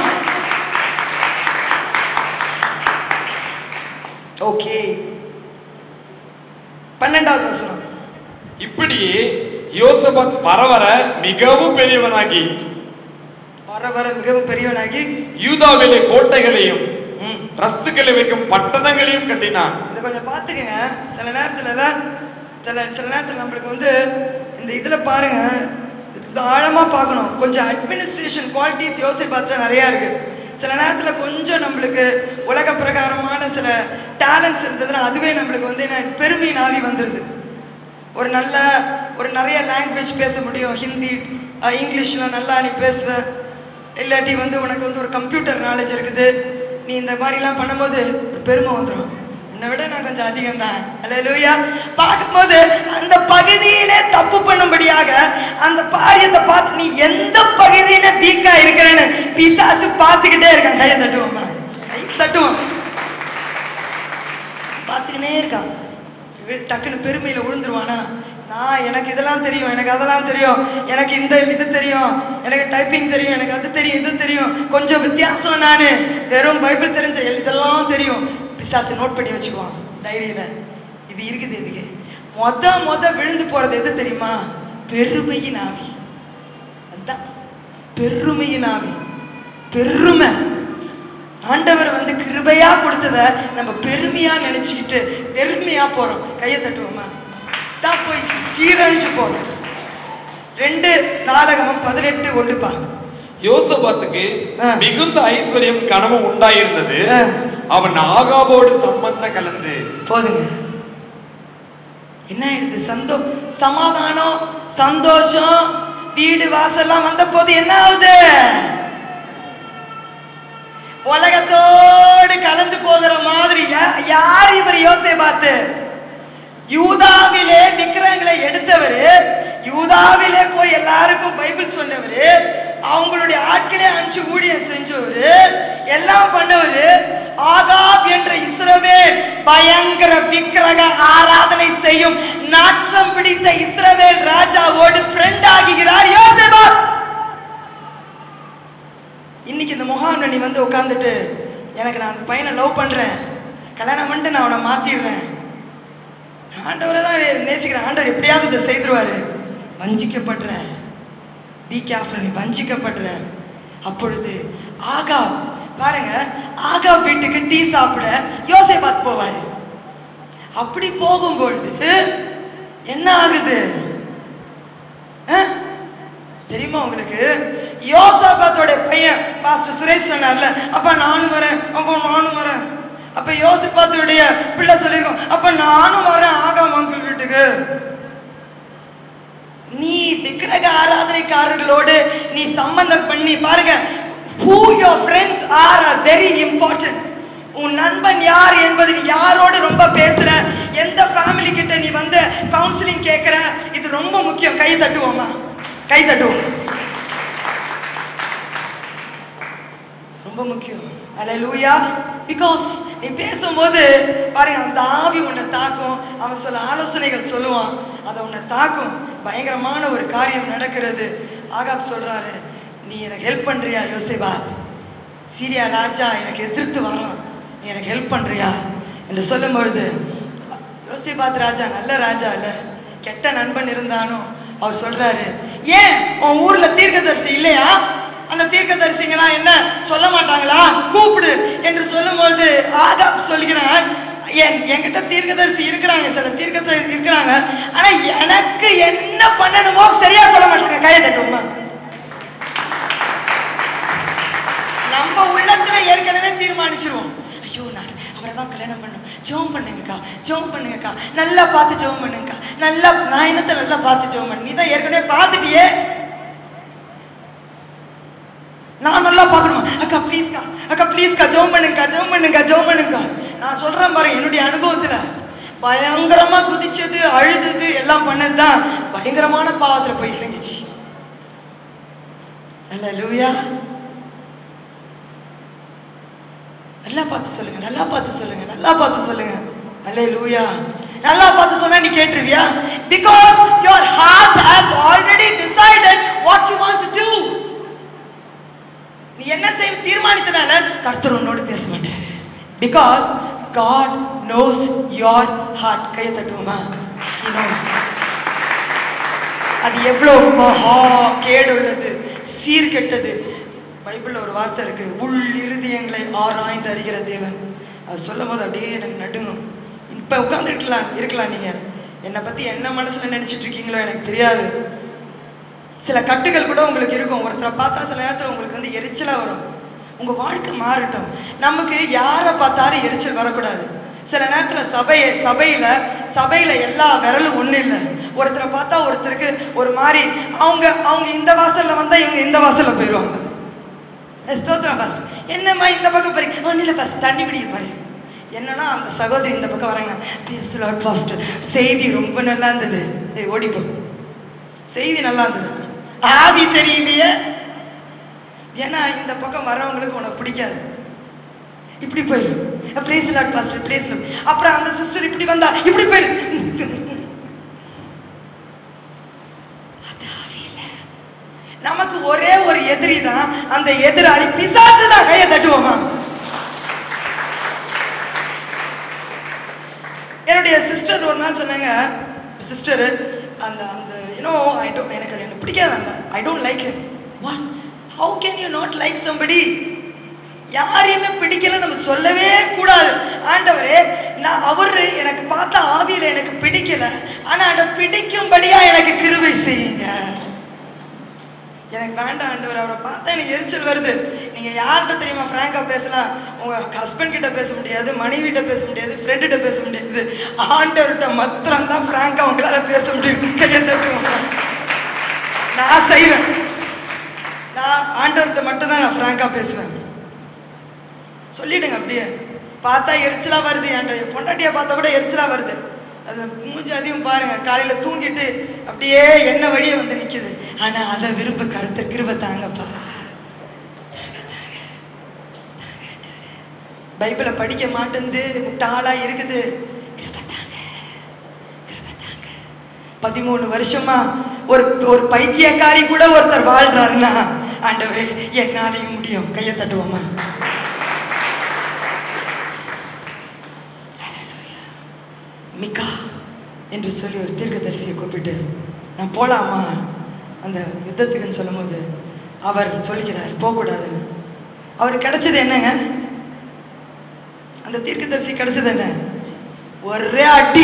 ஓகே. பன்னெண்டாவது வசனம். இப்படியே யோசபாத் வர வர மிகவும் பெரியவனாகி வர வர மிகவும் பெரியவனாகி யூதாவிலே கோட்டைகளையும் ரஸ்துகளை வைக்கும் பட்டணங்களையும் கட்டினான். இதை கொஞ்சம் பார்த்துக்கங்க. சில நேரத்துல சில சில நேரத்தில் நம்மளுக்கு வந்து இந்த இதுல பாருங்க, ஆழமா பார்க்கணும். கொஞ்சம் அட்மினிஸ்ட்ரேஷன் குவாலிட்டிஸ் யோசேபாத்துல நிறைய இருக்கு. சில நேரத்தில் கொஞ்சம் நம்மளுக்கு உலக பிரகாரமான சில டேலண்ட்ஸ் இருந்ததுன்னா அதுவே நம்மளுக்கு வந்து என்ன பெருமை நாவி வந்துடுது. ஒரு நல்ல ஒரு நிறைய லாங்குவேஜ் பேச முடியும். ஹிந்தி இங்கிலீஷில் நல்லா நீ பேசுவ, இல்லாட்டி வந்து உனக்கு வந்து ஒரு கம்ப்யூட்டர் நாலேஜ் இருக்குது. நீ இந்த மாதிரிலாம் பண்ணும்போது ஒரு பெருமை வந்துடும். உன்னை விட நான் கொஞ்சம் அதிகம் தான். அல்லேலூயா. பார்க்கும்போது அந்த பகுதியிலே தப்பு பண்ணும்படியாக அந்த காரியத்தை பார்த்து நீ எந்த பகுதியில வீக்கா இருக்கிறேன்னு பிசாசு பார்த்துக்கிட்டே இருக்கான். கையை தட்டுவோமா? கை தட்டுவோம். பார்த்துக்கிட்டே இருக்கான். டக்குன்னு பெருமையில விழுந்துருவானா? நான் எனக்கு இதெல்லாம் தெரியும், எனக்கு அதெல்லாம் தெரியும், எனக்கு இந்த இது தெரியும், எனக்கு டைப்பிங் தெரியும், எனக்கு அது தெரியும், இது தெரியும், கொஞ்சம் வித்தியாசம். நானு வெறும் பைபிள் தெரிஞ்ச இதெல்லாம் தெரியும். பிசாசு நோட் பண்ணி வச்சுக்குவான் டைரியில. இது இருக்குது. இதுக்கு மொத மொத விழுந்து போறது எது தெரியுமா? பெருமையின் ஆவி. அதுதான் பெருமையின் ஆவி. பெருமை. ஆண்டவர் வந்து கிருபையா கொடுத்தத நம்ம பெருமையா நினைச்சுக்கிட்டு பெருமையா போறோம். கையை தட்டுவோமா? தான் போய் சீரழிச்சு போறோம். ரெண்டு நாடகமும் பதினெட்டு ஒன்றுப்பா. யோசபாத்துக்கு மிகுந்த ஐஸ்வர்யம் கனவும் உண்டாயிருந்தது. அவன் ஆகாபோடு சம்பந்தம் கலந்து போதுங்க. என்ன ஆயிடுது? சந்தோ சமாதானம் சந்தோஷம் வீடு வாசல்லாம் வந்த போது என்ன ஆகுது? உலகத்தோடு கலந்து போகிற மாதிரி. யார் இவர்? யோசேபாத்து. யூதாவிலே விக்கிரகங்களை எடுத்தவர், யூதாவிலே போய் எல்லாருக்கும் பைபிள் சொன்னவர், அவங்களுடைய ஆட்களே அனுப்பிச்சு ஊழியம் செஞ்சவர், எல்லாம் பண்ணவர். ஆகாப் என்ற இஸ்ரவேல் பயங்கர விக்கிரக ஆராதனை செய்யும் நாற்றம் பிடித்த இஸ்ரவேல் ராஜாவோடு ஃப்ரெண்ட் ஆகிறார் யோசேபாத். இன்னைக்கு இந்த முகாம்ல நீ வந்து உட்கார்ந்துட்டு, எனக்கு நான் அந்த பையனை லவ் பண்றேன், கல்யாணம் பண்ணிட்டு நான் அவனை மாத்திடுறேன், ஆண்டவரை தான் நேசிக்கிறேன், ஆண்டவர் எப்படியாவது இதை செய்திருவாரு. வஞ்சிக்கப்படுற. பி கேர்ஃபுல், நீ வஞ்சிக்கப்படுற. அப்பொழுது ஆகாப் பாருங்க, ஆகாப் வீட்டுக்கு டீ சாப்பிட யோசேபாத் போவாரு. அப்படி போகும்பொழுது என்ன ஆகுது தெரியுமா உங்களுக்கு? யோசேபாத்தோட பையன் பாஸ்டர் சுரேஷ் சொன்னார்ல, அப்ப நானும் வரேன், அப்ப நானும் வரேன். அப்ப யோசேபாத்துடைய பிள்ளை சொல்லிருக்கோம், அப்ப நானும் வரேன் ஆகாப் அங்கிள் வீட்டுக்கு. நீ விக்கிரக ஆராதனைக்காரர்களோடு நீ சம்பந்தம் பண்ணி பாருங்க. who your friends are are very important. உன் நண்பன் யார் என்பது, நீ யாரோடு ரொம்ப பேசுற, எந்த ஃபேமிலி கிட்ட நீ வந்து கவுன்சிலிங் கேட்கிற, இது ரொம்ப முக்கியம். கை தட்டுவோமா? கை தட்டுவோம். ரொம்ப முக்கியம். அல்லேலூயா. பிகாஸ் நீ பேசும்போது பாருங்க, அந்த ஆவி உன்னை தாக்கும். அவன் சொல்ல ஆலோசனைகள் சொல்லுவான், அதை உன்னை தாக்கும். பயங்கரமான ஒரு காரியம் நடக்கிறது. ஆகாப் சொல்றாரு, நீ எனக்கு ஹெல்ப் பண்றியா யோசேபாத்? சீரியா ராஜா எனக்கு எதிர்த்து வரான், நீ எனக்கு ஹெல்ப் பண்றியா என்று சொல்லும் பொழுது, யோசேபாத் ராஜா நல்ல ராஜா இல்ல, கெட்ட நண்பன் இருந்தாலும் அவர் சொல்றாரு, ஏன் உன் ஊர்ல தீர்க்கதரிசி இல்லையா? அந்த தீர்க்கதரிசிங்களாம் என்ன சொல்ல மாட்டாங்களா? கூப்பிடு என்று சொல்லும் பொழுது ஆகாப் சொல்கிறான், என்கிட்ட தீர்க்கதரிசி இருக்கிறாங்க, சில தீர்க்கதரிசி இருக்கிறாங்க, ஆனா எனக்கு என்ன பண்ணணுமோ சரியா சொல்ல மாட்டாங்க. கையை தட்டுமா? நம்ம உள்ளத்துல ஏற்கனவே தீர்மானிச்சிருவோம், ஐயோ நான் அவரை தான் கல்யாணம் பண்ணணும், ஜெபம் பண்ணுங்கக்கா, ஜெபம் பண்ணுங்கக்கா, நல்லா பார்த்து ஜெபம் பண்ணுங்கக்கா, நல்லா நான் என்னத்தை நல்லா பார்த்து ஜெபம் பண்ணு, நீ தான் ஏற்கனவே பார்த்துட்டியே, நான் நல்லா பார்க்கணுமா? அக்கா ப்ளீஸ்க்கா, அக்கா ப்ளீஸ்க்கா ஜெபம் பண்ணுங்கக்கா, ஜெபம் பண்ணுங்கக்கா, ஜெபம் பண்ணுங்கக்கா. நான் சொல்றேன் பாரு, என்னுடைய அனுபவத்துல பயங்கரமா குதிச்சது, அழுதுது, எல்லாம் பண்ணதுதான் பயங்கரமான பாவத்துல போய் இறங்கிச்சு. அல்லேலூயா. நல்லா பார்த்து சொல்லுங்க, நல்லா பார்த்து சொல்லுங்க, நல்லா பார்த்து சொல்லுங்க. அல்லேலூயா. நல்லா பார்த்து சொன்னா நீ கேட்டுருவியா? Because your heart has already decided what you want to do. நீ என்ன செய்ய தீர்மானித்தனால கர்த்தர் உன்னோடு பேச மாட்டார். Because God knows your heart. கையை தட்டுவோமா? He knows. அது எவ்வளவு மகா கேடுள்ளது, சீர்கெட்டது. பைபிள்ல ஒரு வார்த்தை இருக்கு, உள் இருதயங்களை ஆராய்ந்து அறிகிற தேவன். அது சொல்லும் போது அப்படியே எனக்கு நடுங்கும். இப்ப உட்கார்ந்து இருக்கலாம் இருக்கலாம் நீங்க என்னை பத்தி என்ன மனசுல நினைச்சிட்டு இருக்கீங்களோ எனக்கு தெரியாது. சில கட்டுகள் கூட உங்களுக்கு இருக்கும். ஒருத்தரை பார்த்தா சில நேரத்தில் உங்களுக்கு வந்து எரிச்சலா வரும். உங்க வாழ்க்கை மாறட்டும். நமக்கு யாரை பார்த்தாலும் எரிச்சல் வரக்கூடாது. சில நேரத்தில் சபையை சபையில சபையில எல்லா விரலும் ஒண்ணு இல்லை. ஒருத்தரை பார்த்தா ஒருத்தருக்கு ஒரு மாதிரி, அவங்க அவங்க இந்த வாசல்ல வந்தா இவங்க இந்த வாசல்ல போயிடுவாங்க. என்னம்மா இந்த பக்கம் பாருங்க, ஒன்னும் இல்லை பாஸ் தண்ணி குடிக்க பாரு. என்னன்னா அந்த சகோதரி இந்த பக்கம் வராங்க, செய்தி ரொம்ப நல்லா இருந்தது, ஏய் ஓடிப்போ, செய்தி நல்லா இருந்தது, ஆவி சரியில்லையே. ஏன்னா இந்த பக்கம் வரவங்களுக்கு உனக்கு பிடிக்காது. இப்படி போயிடும், praise lord pastor praise lord. அப்புறம் அந்த சிஸ்டர் இப்படி வந்தா இப்படி போயிடும். நமக்கு ஒரே ஒரு எதிரி தான், அந்த எதிராளி பிசாசு தான். கையை தட்டுவோமா? என்னுடைய சிஸ்டர் ஒரு நாள் சொன்னாங்க, சிஸ்டர் அந்த அந்த யூனோ ஐ டோன்ட் எனக்கு எனக்கு பிடிக்காது, அந்த I don't like him. What? How can you not like somebody? யாரையுமே பிடிக்கல நம்ம சொல்லவே கூடாது. ஆண்டவரே, நான் அவரு எனக்கு பார்த்த ஆவியில எனக்கு பிடிக்கல, ஆனா அதை பிடிக்கும்படியா எனக்கு கிருபை செய்யுங்க. எனக்கு வேண்டாம் ஆண்டவர், அவரை பார்த்தா எனக்கு எரிச்சல் வருது. நீ நீங்க யார்கிட்ட தெரியுமா பிராங்கா பேசலாம்? உங்க ஹஸ்பண்ட் கிட்ட பேச முடியாது, மனைவி கிட்ட பேச முடியாது, ஃப்ரெண்ட் கிட்ட பேச முடியாது. ஆண்டவர்கிட்ட மாத்திரம் தான் பிராங்கா உங்களால பேச முடியும். கையை தட்டுவோம். நான் செய்வேன். நான் ஆண்டவர்கிட்ட மட்டும்தான் நான் பிராங்கா பேசுவேன். சொல்லிடுங்க. அப்படியே பார்த்தா எரிச்சலா வருது, என் பொண்டாட்டியை பார்த்தா கூட எரிச்சலா வருது. அது மூஞ்சி அதிகம் பாருங்க, காலையில தூங்கிட்டு அப்படியே என்ன வழியே வந்து நிக்குது. ஆனா அதை விரும்ப கருத்து கிருப தாங்கப்பா. பைபிளை படிக்க மாட்டேந்து முட்டாளா இருக்குது. பதிமூணு வருஷமா ஒரு ஒரு பைத்தியக்காரி கூட ஒருத்தர் வாழ்றாருன்னா ஆண்டவரே என்னாலையும் முடியும். கையை தட்டுவோமா? மிகா என்று சொல்லி ஒரு தீர்க்கதரிசியை கூப்பிட்டு நான் போலாமா அந்த யுத்தத்துக்குன்னு சொல்லும் போது அவர் சொல்லிக்கிறார் போகக்கூடாதுன்னு. அவருக்கு கிடைச்சது என்னங்க? அந்த தீர்க்கதரிசி கிடைச்சது என்ன? ஒரே அடி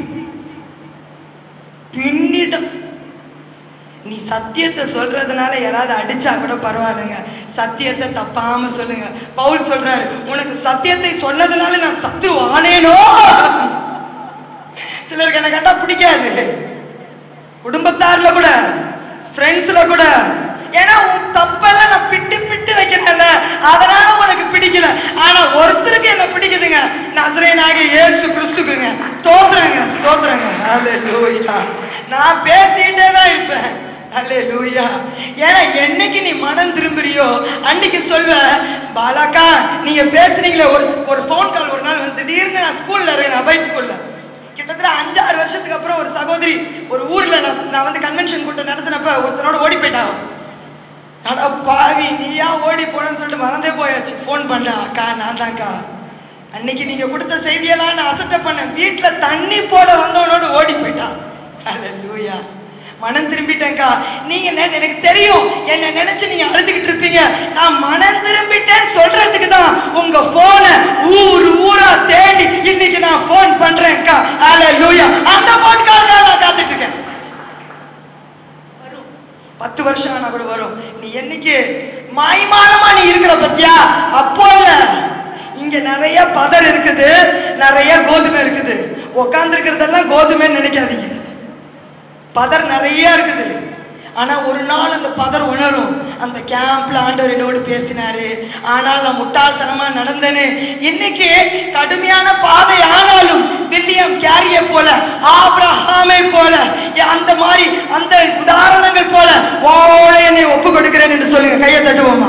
பின்னிட்டம். நீ சத்தியத்தை சொல்றதுனால யாராவது அடிச்சா கூட பரவாயில்லைங்க, சத்தியத்தை தப்பாம சொல்லுங்க. பவுல் சொல்றாரு, உனக்கு சத்தியத்தை சொன்னதுனால நான் சத்துரு ஆனேனோ. சிலருக்கு என்ன கேட்டா பிடிக்காது, குடும்பத்தார்ல கூட ஃப்ரெண்ட்ஸ்ல கூட. ஏன்னா உன் தப்பெல்லாம் நான் பிட்டு பிட்டு வைக்கிறேன்ல, அதனால உனக்கு பிடிக்கல. ஆனா ஒருத்தருக்கு என்ன பிடிக்குதுங்க, நசரேயனாகிய இயேசு கிறிஸ்துக்குங்க. ஸ்தோத்திரங்க, ஸ்தோத்திரங்க. அல்லேலூயா. நான் பேசிட்டே தான் இருப்பேன். அல்லேலூயா. ஏன்னா என்னைக்கு நீ மனம் திரும்புறியோ அன்னைக்கு சொல்வ, பாலாக்கா நீங்க பேசுறீங்களே. ஒரு ஒரு ஃபோன் கால் ஒரு நாள் வந்து திடீர்னு, நான் ஸ்கூல்ல இருக்கேன், அபைட் ஸ்கூல்ல, கிட்டத்தட்ட அஞ்சாறு வருஷத்துக்கு அப்புறம் ஒரு சகோதரி ஒரு ஊர்ல நான் நான் வந்து கன்வென்ஷன் கூட்டம் நடத்தினப்ப ஒருத்தனோட ஓடி போயிட்டான். அட பாவி நீயா ஓடி போனன்னு சொல்லிட்டு மறந்தே போயாச்சு. ஃபோன் பண்ண, அக்கா நான் தான்க்கா அன்னைக்கு நீங்க கொடுத்த செய்தியெல்லாம் நான் அசட்டை பண்ணேன். வீட்டுல தண்ணி போட வந்தவனோடு ஓடி போயிட்டான். அல்லேலூயா. மனம் திரும்பிட்டேன்க்கா. நீங்க எனக்கு தெரியும் என்ன நினைச்சு நீங்க அழுதுகிட்டு இருப்பீங்க. நான் மனம் திரும்பிட்டேன்னு சொல்றதுக்கு தான் உங்க போன ஊரு ஊரா தேடி இன்னைக்கு நான் போன் பண்றேன்க்கா. அல்லேலூயா. அந்த போன் கால் நான் காத்துட்டு இருக்கேன். வரும், பத்து வருஷம் ஆனா கூட வரும். நீ என்னைக்கு மாய்மானமா நீ இருக்கிற பத்தியா? அப்போ இல்ல, இங்க நிறைய பதர் இருக்குது, நிறைய கோதுமை இருக்குது. உட்கார்ந்து இருக்கிறதெல்லாம் கோதுமைன்னு நினைக்காதீங்க, பதர் நிறைய இருக்குது. ஆனா ஒரு நாள் அந்த பதர் உணரும். அந்த கேம்ப்ல ஆண்டவர் என்னோடு பேசினாரு, ஆனால் நான் முட்டாள்தனமா நடந்தேன்னு. இன்னைக்கு கடுமையான பாதை ஆனாலும் வில்லியம் கேரிய போல, ஆபிரகாமை போல, அந்த மாதிரி அந்த உதாரணங்கள் போல வாழ என்னை ஒப்பு கொடுக்கிறேன் என்று சொல்லுங்க. கையை தட்டுவோமா?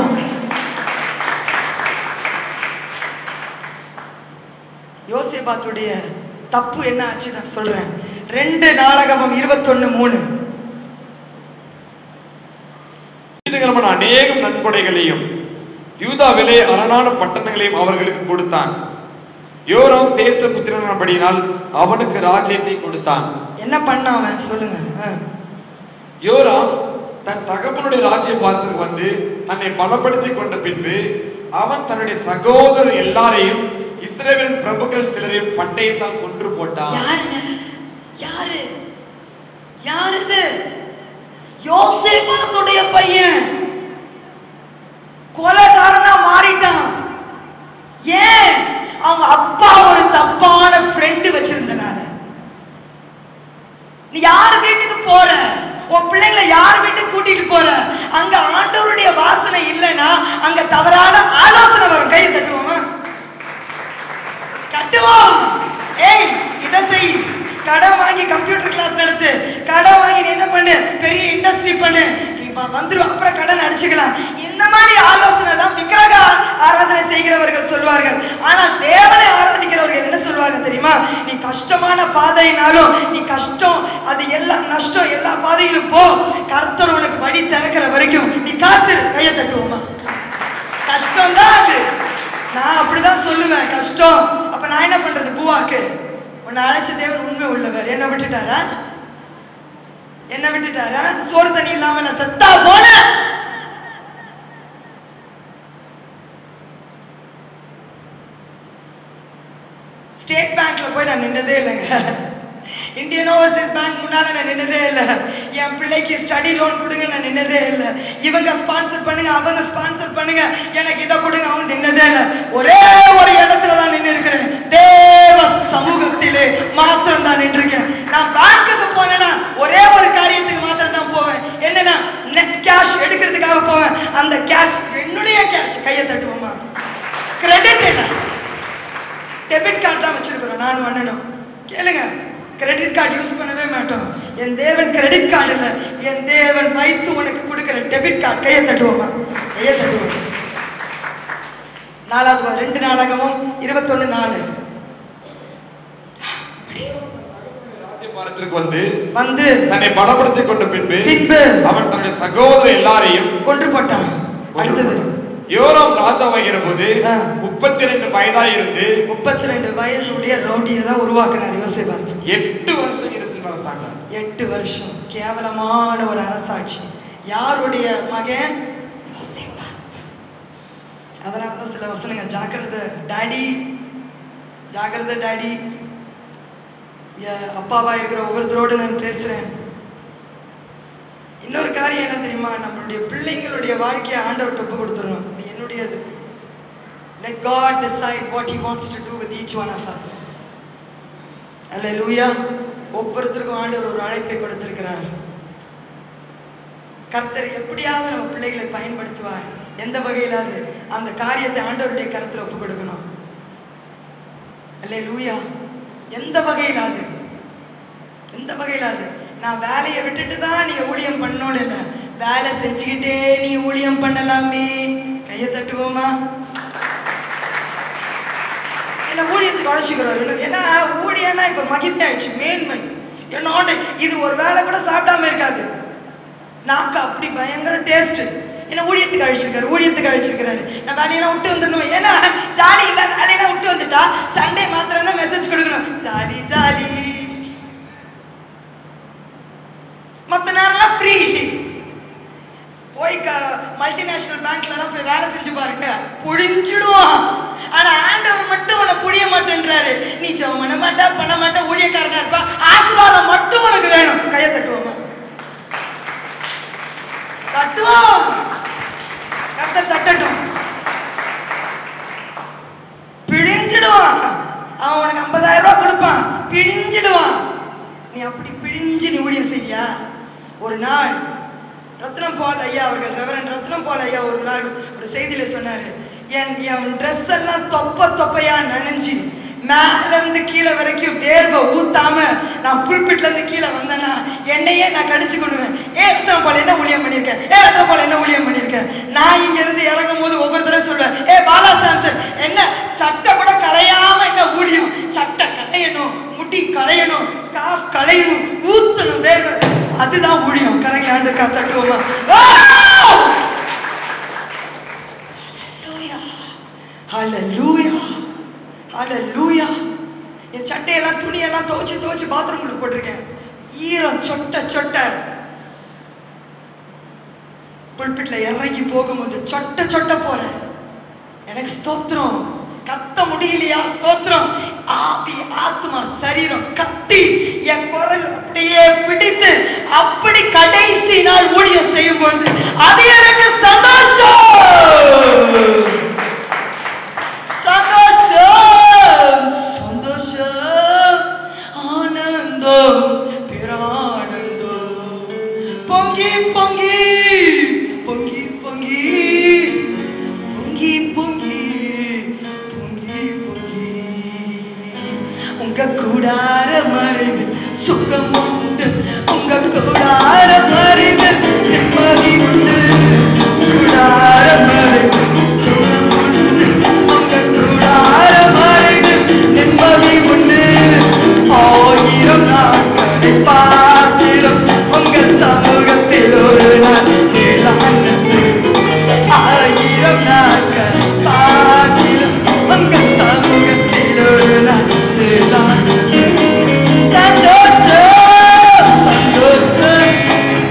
யோசேபாத்துடைய தப்பு என்ன ஆச்சு நான் சொல்றேன். ரெண்டு நாளாகமம் இருபத்தொன்னு மூணு. அநேக நன்கொடைகளையும் யூதாவிலே அரணான பட்டணங்களையும் அவர்களுக்கு கொடுத்தான். யோராம் சேஷ்ட புத்திரனானபடியினால் அவனுக்கு ராஜ்யத்தை கொடுத்தான். என்ன பண்ணான் சொல்லுங்க. யோராம் தன் தகப்பனுடைய ராஜ்ய பாதத்துக்கு வந்து தன்னை பலப்படுத்தி கொண்ட பின்பு அவன் தன்னுடைய சகோதரர் எல்லாரையும் இஸ்ரவேலின் பிரபுக்கள் சிலரையும் பட்டயத்தால் கொன்று போட்டான். யாரு யாரு இது? யோசேபாத்துடைய பையன் கொலைகாரனா மாறிட்டான். ஏன்? அவங்க அப்பா ஒரு தப்பான ஃப்ரெண்ட் வச்சிருந்தனால. நீ யார் வீட்டுக்கு போற, உன் பிள்ளைங்களை யார் வீட்டுக்கு கூட்டிட்டு போற, அங்க ஆண்டவருடைய வாசனை இல்லைன்னா அங்க தவறான ஆலோசனை வரும். கை தட்டுவோமா? கட்டுவோம். ஏய் இதை செய், கடன் வாங்கி கம்ப்யூட்டர் கிளாஸ் நடத்து, கடன் வாங்கி என்ன பண்ணு, பெரிய இண்டஸ்ட்ரி பண்ணு, வந்துடும், அப்புறம் கடன் அடிச்சுக்கலாம். இந்த மாதிரி ஆலோசனை தான் விக்கிரக ஆராதனை செய்கிறவர்கள் சொல்வார்கள். ஆனால் தேவனை ஆராதிக்கிறவர்கள் என்ன சொல்வாங்க தெரியுமா? நீ கஷ்டமான பாதையினாலும், நீ கஷ்டம் அது எல்லா நஷ்டம் எல்லா பாதையிலும் போ, கர்த்தர் உனக்கு வழி திறக்கிற வரைக்கும் நீ காத்து. கையை தட்டுவோமா? கஷ்டம் தான் அது. நான் அப்படிதான் சொல்லுவேன், கஷ்டம். அப்ப நான் என்ன பண்றது? பூவாக்கு உன்னை அழைச்ச தேவன் உண்மை உள்ளவர். என்ன விட்டுட்டாரா? என்ன விட்டுட்டாரா? சோறு தண்ணி இல்லாம நான் செத்தா போன. ஸ்டேட் பேங்க்ல போய் நான் நின்றதே இல்லைங்க. இந்தியன் ஓவர்சீஸ் பேங்க் முன்னால நான் நின்னதே இல்லை. என் பிள்ளைக்கு ஸ்டடி லோன் கொடுங்க நான் நின்னதே இல்லை. இவங்க ஸ்பான்சர் பண்ணுங்க, அவங்க ஸ்பான்சர் பண்ணுங்க, எனக்கு இதை கொடுங்க அவன் நின்னதே இல்லை. ஒரே ஒரு இடத்துல தான் நின்று இருக்கிறேன், தேவ சமூகத்திலே மாத்திரம் தான் நின்று இருக்கேன். நான் பேங்க்குக்கு போனேன்னா ஒரே ஒரு காரியத்துக்கு மாத்திரம் தான் போவேன். என்னன்னா நெட் கேஷ் எடுக்கிறதுக்காக போவேன். அந்த கேஷ் என்னுடைய கேஷ். கையை தட்டுவோமா? கிரெடிட் இல்லை, டெபிட் கார்டு தான் வச்சிருக்கிறோம் நானும் அண்ணனும். கேளுங்க, கிரெடிட் கார்டு யூஸ் பண்ணவே மாட்டோம். என் தேவன் கிரெடிட் கார்டு இல்லை, என் தேவன் வைத்து உனக்கு கொடுக்கிற டெபிட் கார்டு. கையை தட்டுவோமா? கையை தட்டுவோம். நாலாவது ரெண்டு நாளாகவும் இருபத்தொன்னு நாலு வந்து வந்து தன்னை பலப்படுத்தி கொண்ட பின்பு பின்பு அவன் தன்னுடைய சகோதரர் எல்லாரையும் கொன்று போட்டான். அடுத்தது யோராம் ராஜாவாகிற போது முப்பத்தி ரெண்டு வயதாக இருந்து முப்பத்தி ரெண்டு வயதுடைய ரவுடியை தான் உருவாக்கினார் யோசேபாத். எட்டு வருஷம் இஸ்ரவேல் அரசாண்டார். எட்டு வருஷம் கேவலமான ஒரு அரசாட்சி. யாருடைய மகன்? யோசேபாத். அதனாலதான் சில வசனங்கள், ஜாக்கிரதை டாடி, ஜாக்கிரதை டாடி. அப்பாவா இருக்கிற ஒவ்வொருத்தரோடு நான் பேசுறேன். இன்னொரு காரியம் என்ன தெரியுமா? நம்மளுடைய பிள்ளைங்களுடைய வாழ்க்கையை ஆண்டவர்கிட்ட ஒப்பு கொடுத்துடணும். அது என்னுடையது. Let God decide what He wants to do with each one of us. Hallelujah. ஒவ்வொருத்தருக்கும் ஆண்டவர் ஒரு அழைப்பை கொடுத்திருக்கிறார். கர்த்தர் எப்படியாவது நம்ம பிள்ளைகளை பயன்படுத்துவார். எந்த வகையிலாவது அந்த காரியத்தை ஆண்டவருடைய கருத்துல ஒப்பு கொடுக்கணும். Hallelujah. எந்த வகையிலாவது எந்த வகையிலாவது நான் வேலையை விட்டுட்டு தான் நீ ஊழியம் பண்ணணும் இல்லை, வேலை செஞ்சுக்கிட்டே நீ ஊழியம் பண்ணலாமே. கையை தட்டுவோமா? என்ன ஊழியத்துக்கு அழைச்சிக்கிறோம். ஏன்னா ஊழியன்னா இப்ப மகிழ்ச்சி மேன்மை. என்னோட இது ஒரு வேலை கூட சாப்பிடாம இருக்காது. நாக்கு அப்படி பயங்கர டேஸ்ட். என்ன ஊழியத்துக்கு அழிச்சிருக்காரு, ஊழியத்துக்கு அழிச்சிருக்காரு. நான் வேலையெல்லாம் விட்டு வந்துடணும். ஏன்னா ஜாலி இல்லை, வேலையெல்லாம் விட்டு வந்துட்டா சண்டே மாத்திரம் தான் மெசேஜ் கொடுக்கணும், ஜாலி ஜாலி. மற்ற நேரம்லாம் ஃப்ரீ. போய் மல்டிநேஷனல் பேங்க்ல எல்லாம் போய் வேலை செஞ்சு பாருங்க, புழிஞ்சிடுவான். ஆனா ஆண்டவர் மட்டும் உனக்கு புரிய மாட்டேன்றாரு. நீ ஜெபம் பண்ண மாட்டா, பண்ண மாட்டா, ஊழியக்காரனா இருப்பா, ஆசீர்வாதம் மட்டும் உனக்கு வேணும். கையை தட்டுவோமா? தட்டுவோம். கர்த்தர் தட்டட்டும். பிழிஞ்சிடுவான். அவன் உனக்கு ஐம்பதாயிரம் ரூபாய் கொடுப்பான், பிழிஞ்சிடுவான். நீ அப்படி பிழிஞ்சு நீ ஊழியம் செய்யா. ஒரு நாள் ரத்னம் பால் ஐயா அவர்கள், ரெவரண்ட் ரத்னம் பால் ஐயா ஒரு நாள் ஒரு செய்தியில சொன்னாரு, என் என் ட்ரெஸ் எல்லாம் தொப்ப தொப்பையா நனைஞ்சு மேல இருந்து கீழே வரைக்கும் வேர்வை ஊத்தாம நான் புல்பிட்ல இருந்து கீழே வந்தேன்னா என்னையே நான் கடிச்சு கொண்டுவேன். ஏ ரத்னம் பால் என்ன ஊழியம் பண்ணியிருக்கேன், ஏ ரத்னம் பால் என்ன ஊழியம் பண்ணியிருக்கேன். நான் இங்க இருந்து இறங்கும் போது ஒவ்வொரு தடவை சொல்லுவேன், ஏ பாலா சாம்சன் என்ன சட்டை கூட களையாம என்ன ஊழியம், சட்டை களையணும், முடி களையணும், ஸ்கார்ஃப் களையணும், ஊத்தணும் வேர்வை, அதுதான் ஊழியம். கரையில் ஆண்டு காத்துவோமா? ஹல்லேலூயா, ஹல்லேலூயா. என் சட்டையெல்லாம் துணியெல்லாம் துவைச்சு துவைச்சு பாத்ரூம்ல போட்டிருக்கேன். ஈரம் சொட்ட சொட்ட. புல்பிட்ல இறங்கி போகும்போது சொட்ட சொட்ட போறேன். எனக்கு ஸ்தோத்திரம். கத்த முடியலையா? ஸ்தோத்திரம். ஆவி ஆத்மா சரீரம் கத்தி என் குரல் அப்படியே பிடித்து அப்படி கடைசி நாள் ஊழியம் செய்யும் பொழுது அது எனக்கு சந்தோஷம், சந்தோஷம், சந்தோஷம், ஆனந்தம், பேரானந்தம், பொங்கி பொங்கி பொங்கி பொங்கி பொங்கி பொங்கி பொங்கி பொங்கி உங்க கூடார மறைவில் சுகம் உண்டு, உங்க கூடார மறைவில் நிம்மதி உண்டு, கூடார மறைவில் சுகம் உண்டு, உங்க கூடார மறைவில் நிம்மதி உண்டு. ஆயிரம் நாட்களை பார்த்திலும் உங்க சமூகத்தில் ஒரு நாள் நிலானது, ஆயிரம் நாட்கள் பார்த்திலும் உங்க சமூகத்தில் ஒரு நாள் நிலானது. சந்தோஷம், சந்தோஷம்,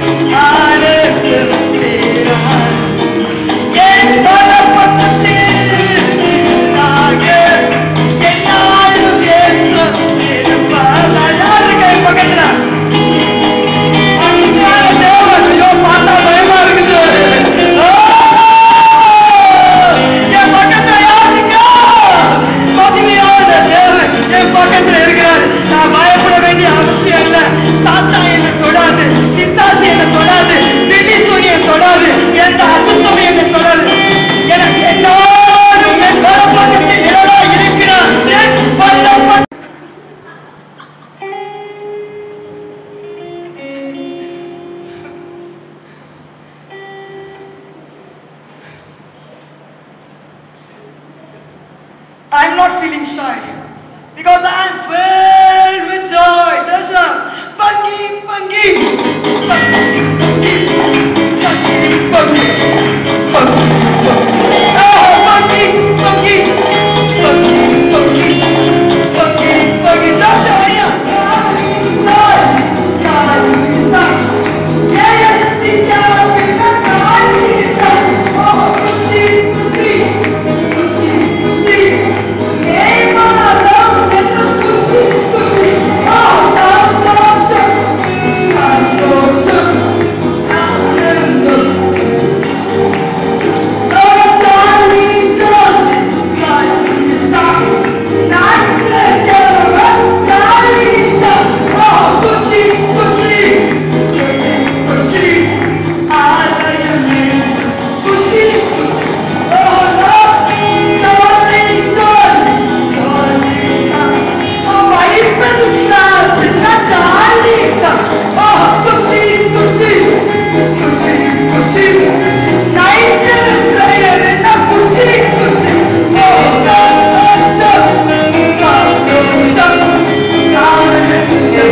joy. Because I am filled with joy. Joshua, Pungi, Pungi, Pungi, Pungi, Pungi, Pungi, Pungi, oh, Pungi, Pungi, Pungi, Pungi, Pungi, Pungi, Joshua, yeah. Joy, Kalita, yeah, yeah, see, yeah, Kalita, oh, Kushi, Kushi, Kushi, Kushi, Name of love, little Kushi, Kushi, oh, Santosha, Santosha, Ananda, oh, Kalita, Kalita, Nankata, Kalita, oh, Kushi, Kushi, Kushi, Kushi, Alayame, Kushi, Kushi, oh, love, Kalita, Kalita, oh, Bible class, Kalita, oh, Kushi, Kushi, Kushi, Kushi, night prayer, Kushi, Kushi, oh, Santosha, Santosha, Ananda,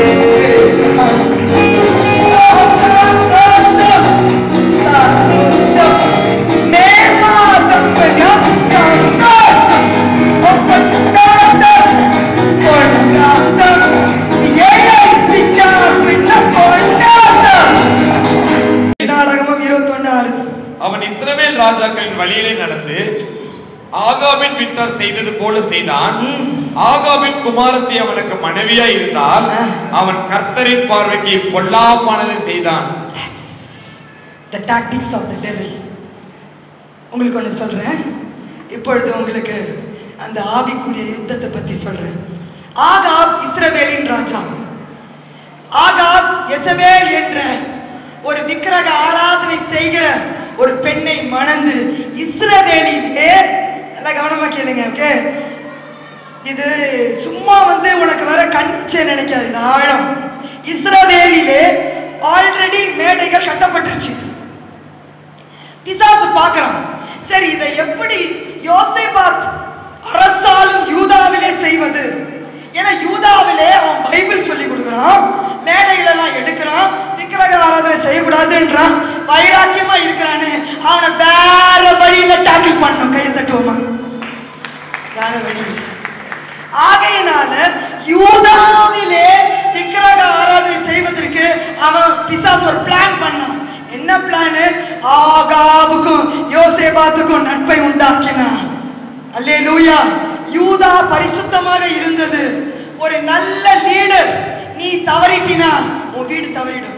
oh, Santosha, Santosha, Nema Dappana, Santosha, oh, Kondata, Kondata, yeah, Sita, Pinna, Kondata. நாடகமும் இருபத்தி ஒன்று. அவன் இஸ்ரவேல் ராஜாக்களின் வழியிலே நடந்து ஆகாபின் வீட்டார் செய்தது போல செய்தான். ஆகாபின் குமாரத்தி அவனுக்கு மனைவியாய் இருந்தால் அவன் கர்த்தரின் பார்வைக்கு பொல்லாப்பானதை செய்தான். The tactics of the devil. உங்களுக்கு ஒன்று சொல்றேன். இப்பொழுது உங்களுக்கு அந்த ஆவிக்குரிய யுத்தத்தை பத்தி சொல்றேன். ஆகாப் இஸ்ரவேலின் ராஜா. ஆகாப் யெசபேல் என்ற ஒரு விக்கிரக ஆராதனை செய்கிற ஒரு பெண்ணை மணந்து இஸ்ரவேலிலே, நல்லா கவனமா கேளுங்க, ஓகே? இது சும்மா வந்து உனக்கு வர கண்ணிச்சே நினைக்காது, இது ஆழம். இஸ்ரவேலிலே ஆல்ரெடி மேடைகள் கட்டப்பட்டுருச்சு. பிசாசு பார்க்கறான், சரி இதை எப்படி யோசேபாத் அரசாலும் யூதாவிலே செய்வது? ஏன்னா யூதாவிலே அவன் பைபிள் சொல்லி கொடுக்குறான், மேடைகள் எல்லாம் எடுக்கிறான், விக்கிரக ஆராதனை செய்யக்கூடாதுன்றான், வைராக்கியமா இருக்கிறானு அவனை வேற வழியில டாக்கிள் பண்ணணும். கையை தட்டுவோமா? வேற வழி. ஆகையினால யூதாவிலே விக்கிரக ஆராதனை செய்வதற்கு அவன் பிசாசு ஒரு பிளான் பண்ணான். என்ன பிளான்? ஆகாபுக்கும் யோசேபாத்துக்கும் நட்பை உண்டாக்கினான். அல்லேலூயா. யூதா பரிசுத்தமாக இருந்தது. ஒரு நல்ல லீடர் நீ தவறிட்டினா உன் வீடு தவறிடும்.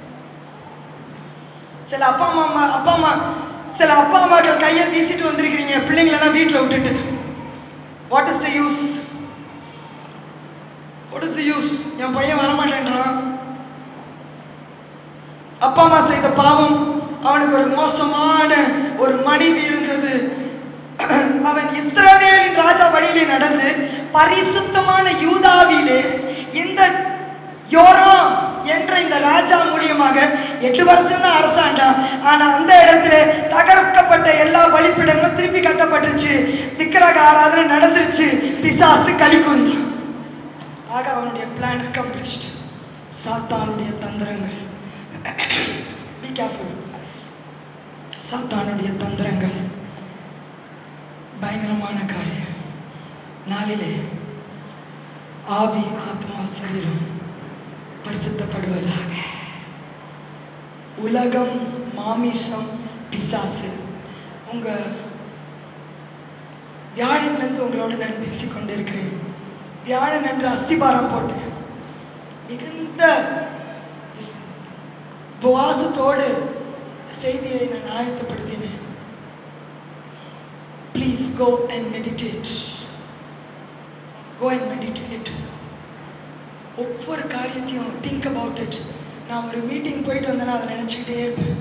சில அப்பா அம்மா அப்பா அம்மா சில அப்பா அம்மாக்கள் கையை வீசிட்டு வந்திருக்கிறீங்க பிள்ளைங்களெல்லாம் வீட்டில் விட்டுட்டு. What is the use? What is the use? என் பையன் வரமாட்டேன்றான். அப்பா அம்மா செய்த பாவம். அவனுக்கு ஒரு மோசமான ஒரு மனைவி இருந்தது. அவன் இஸ்ரவேலின் ராஜா வழியிலே நடந்து பரிசுத்தமான யூதாவிலே இந்த யோராம் என்ற இந்த ராஜா மூலியமாக எட்டு வருஷம் தான் அரசாண்டான். ஆனா அந்த இடத்துல தகர்க்கப்பட்ட எல்லா பலிபீடங்களும் திருப்பி கட்டப்பட்டுச்சு. விக்கிரக ஆராதனை நடந்துருச்சு. பிசாசு களி கூர்ந்தான். ஆக அவனுடைய பிளான் அக்கம்ப்ளிஷ்ட். சாத்தானுடைய தந்திரங்கள், பி கேர்ஃபுல். சாத்தானுடைய தந்திரங்கள் பயங்கரமான காரியம். நாளிலே ஆவி ஆத்மா சரீரம் பரிசுத்தப்படுவதாக. உலகம், மாமிசம், பிசாசு. உங்க வியாழன்லேருந்து உங்களோட நான் பேசிக்கொண்டு இருக்கிறேன். வியாழன் என்று அஸ்திபாரம் போட்டு மிகுந்த உபவாசத்தோடு செய்தியை நான் ஆயத்தப்படுத்தினேன். Please go and meditate. Go and meditate. ஒவ்வொரு காரியத்தையும் think about it. நான் ஒரு மீட்டிங் போயிட்டு வந்தேன்னா அதை நினச்சிக்கிட்டே இருப்பேன்.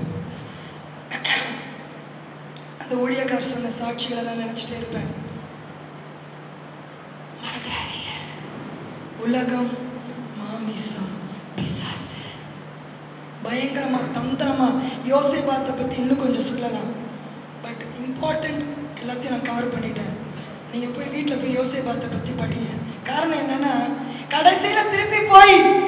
அந்த ஊழியக்காரர் சொன்ன சாட்சிகளை நான் நினச்சிட்டே இருப்பேன். மறந்துடாதீங்க. உலகம், மாமிசம், பிசாசு. பயங்கரமா தந்திரமா யோசேபாத்தை பற்றி இன்னும் கொஞ்சம் சொல்லலாம். பட் இம்பார்ட்டன்ட் எல்லாத்தையும் நான் கவர் பண்ணிட்டேன். நீங்க போய் வீட்டுல போய் யோசேபாத்தை பத்தி படிங்க. காரணம் என்னன்னா கடைசியில திருப்பி போய்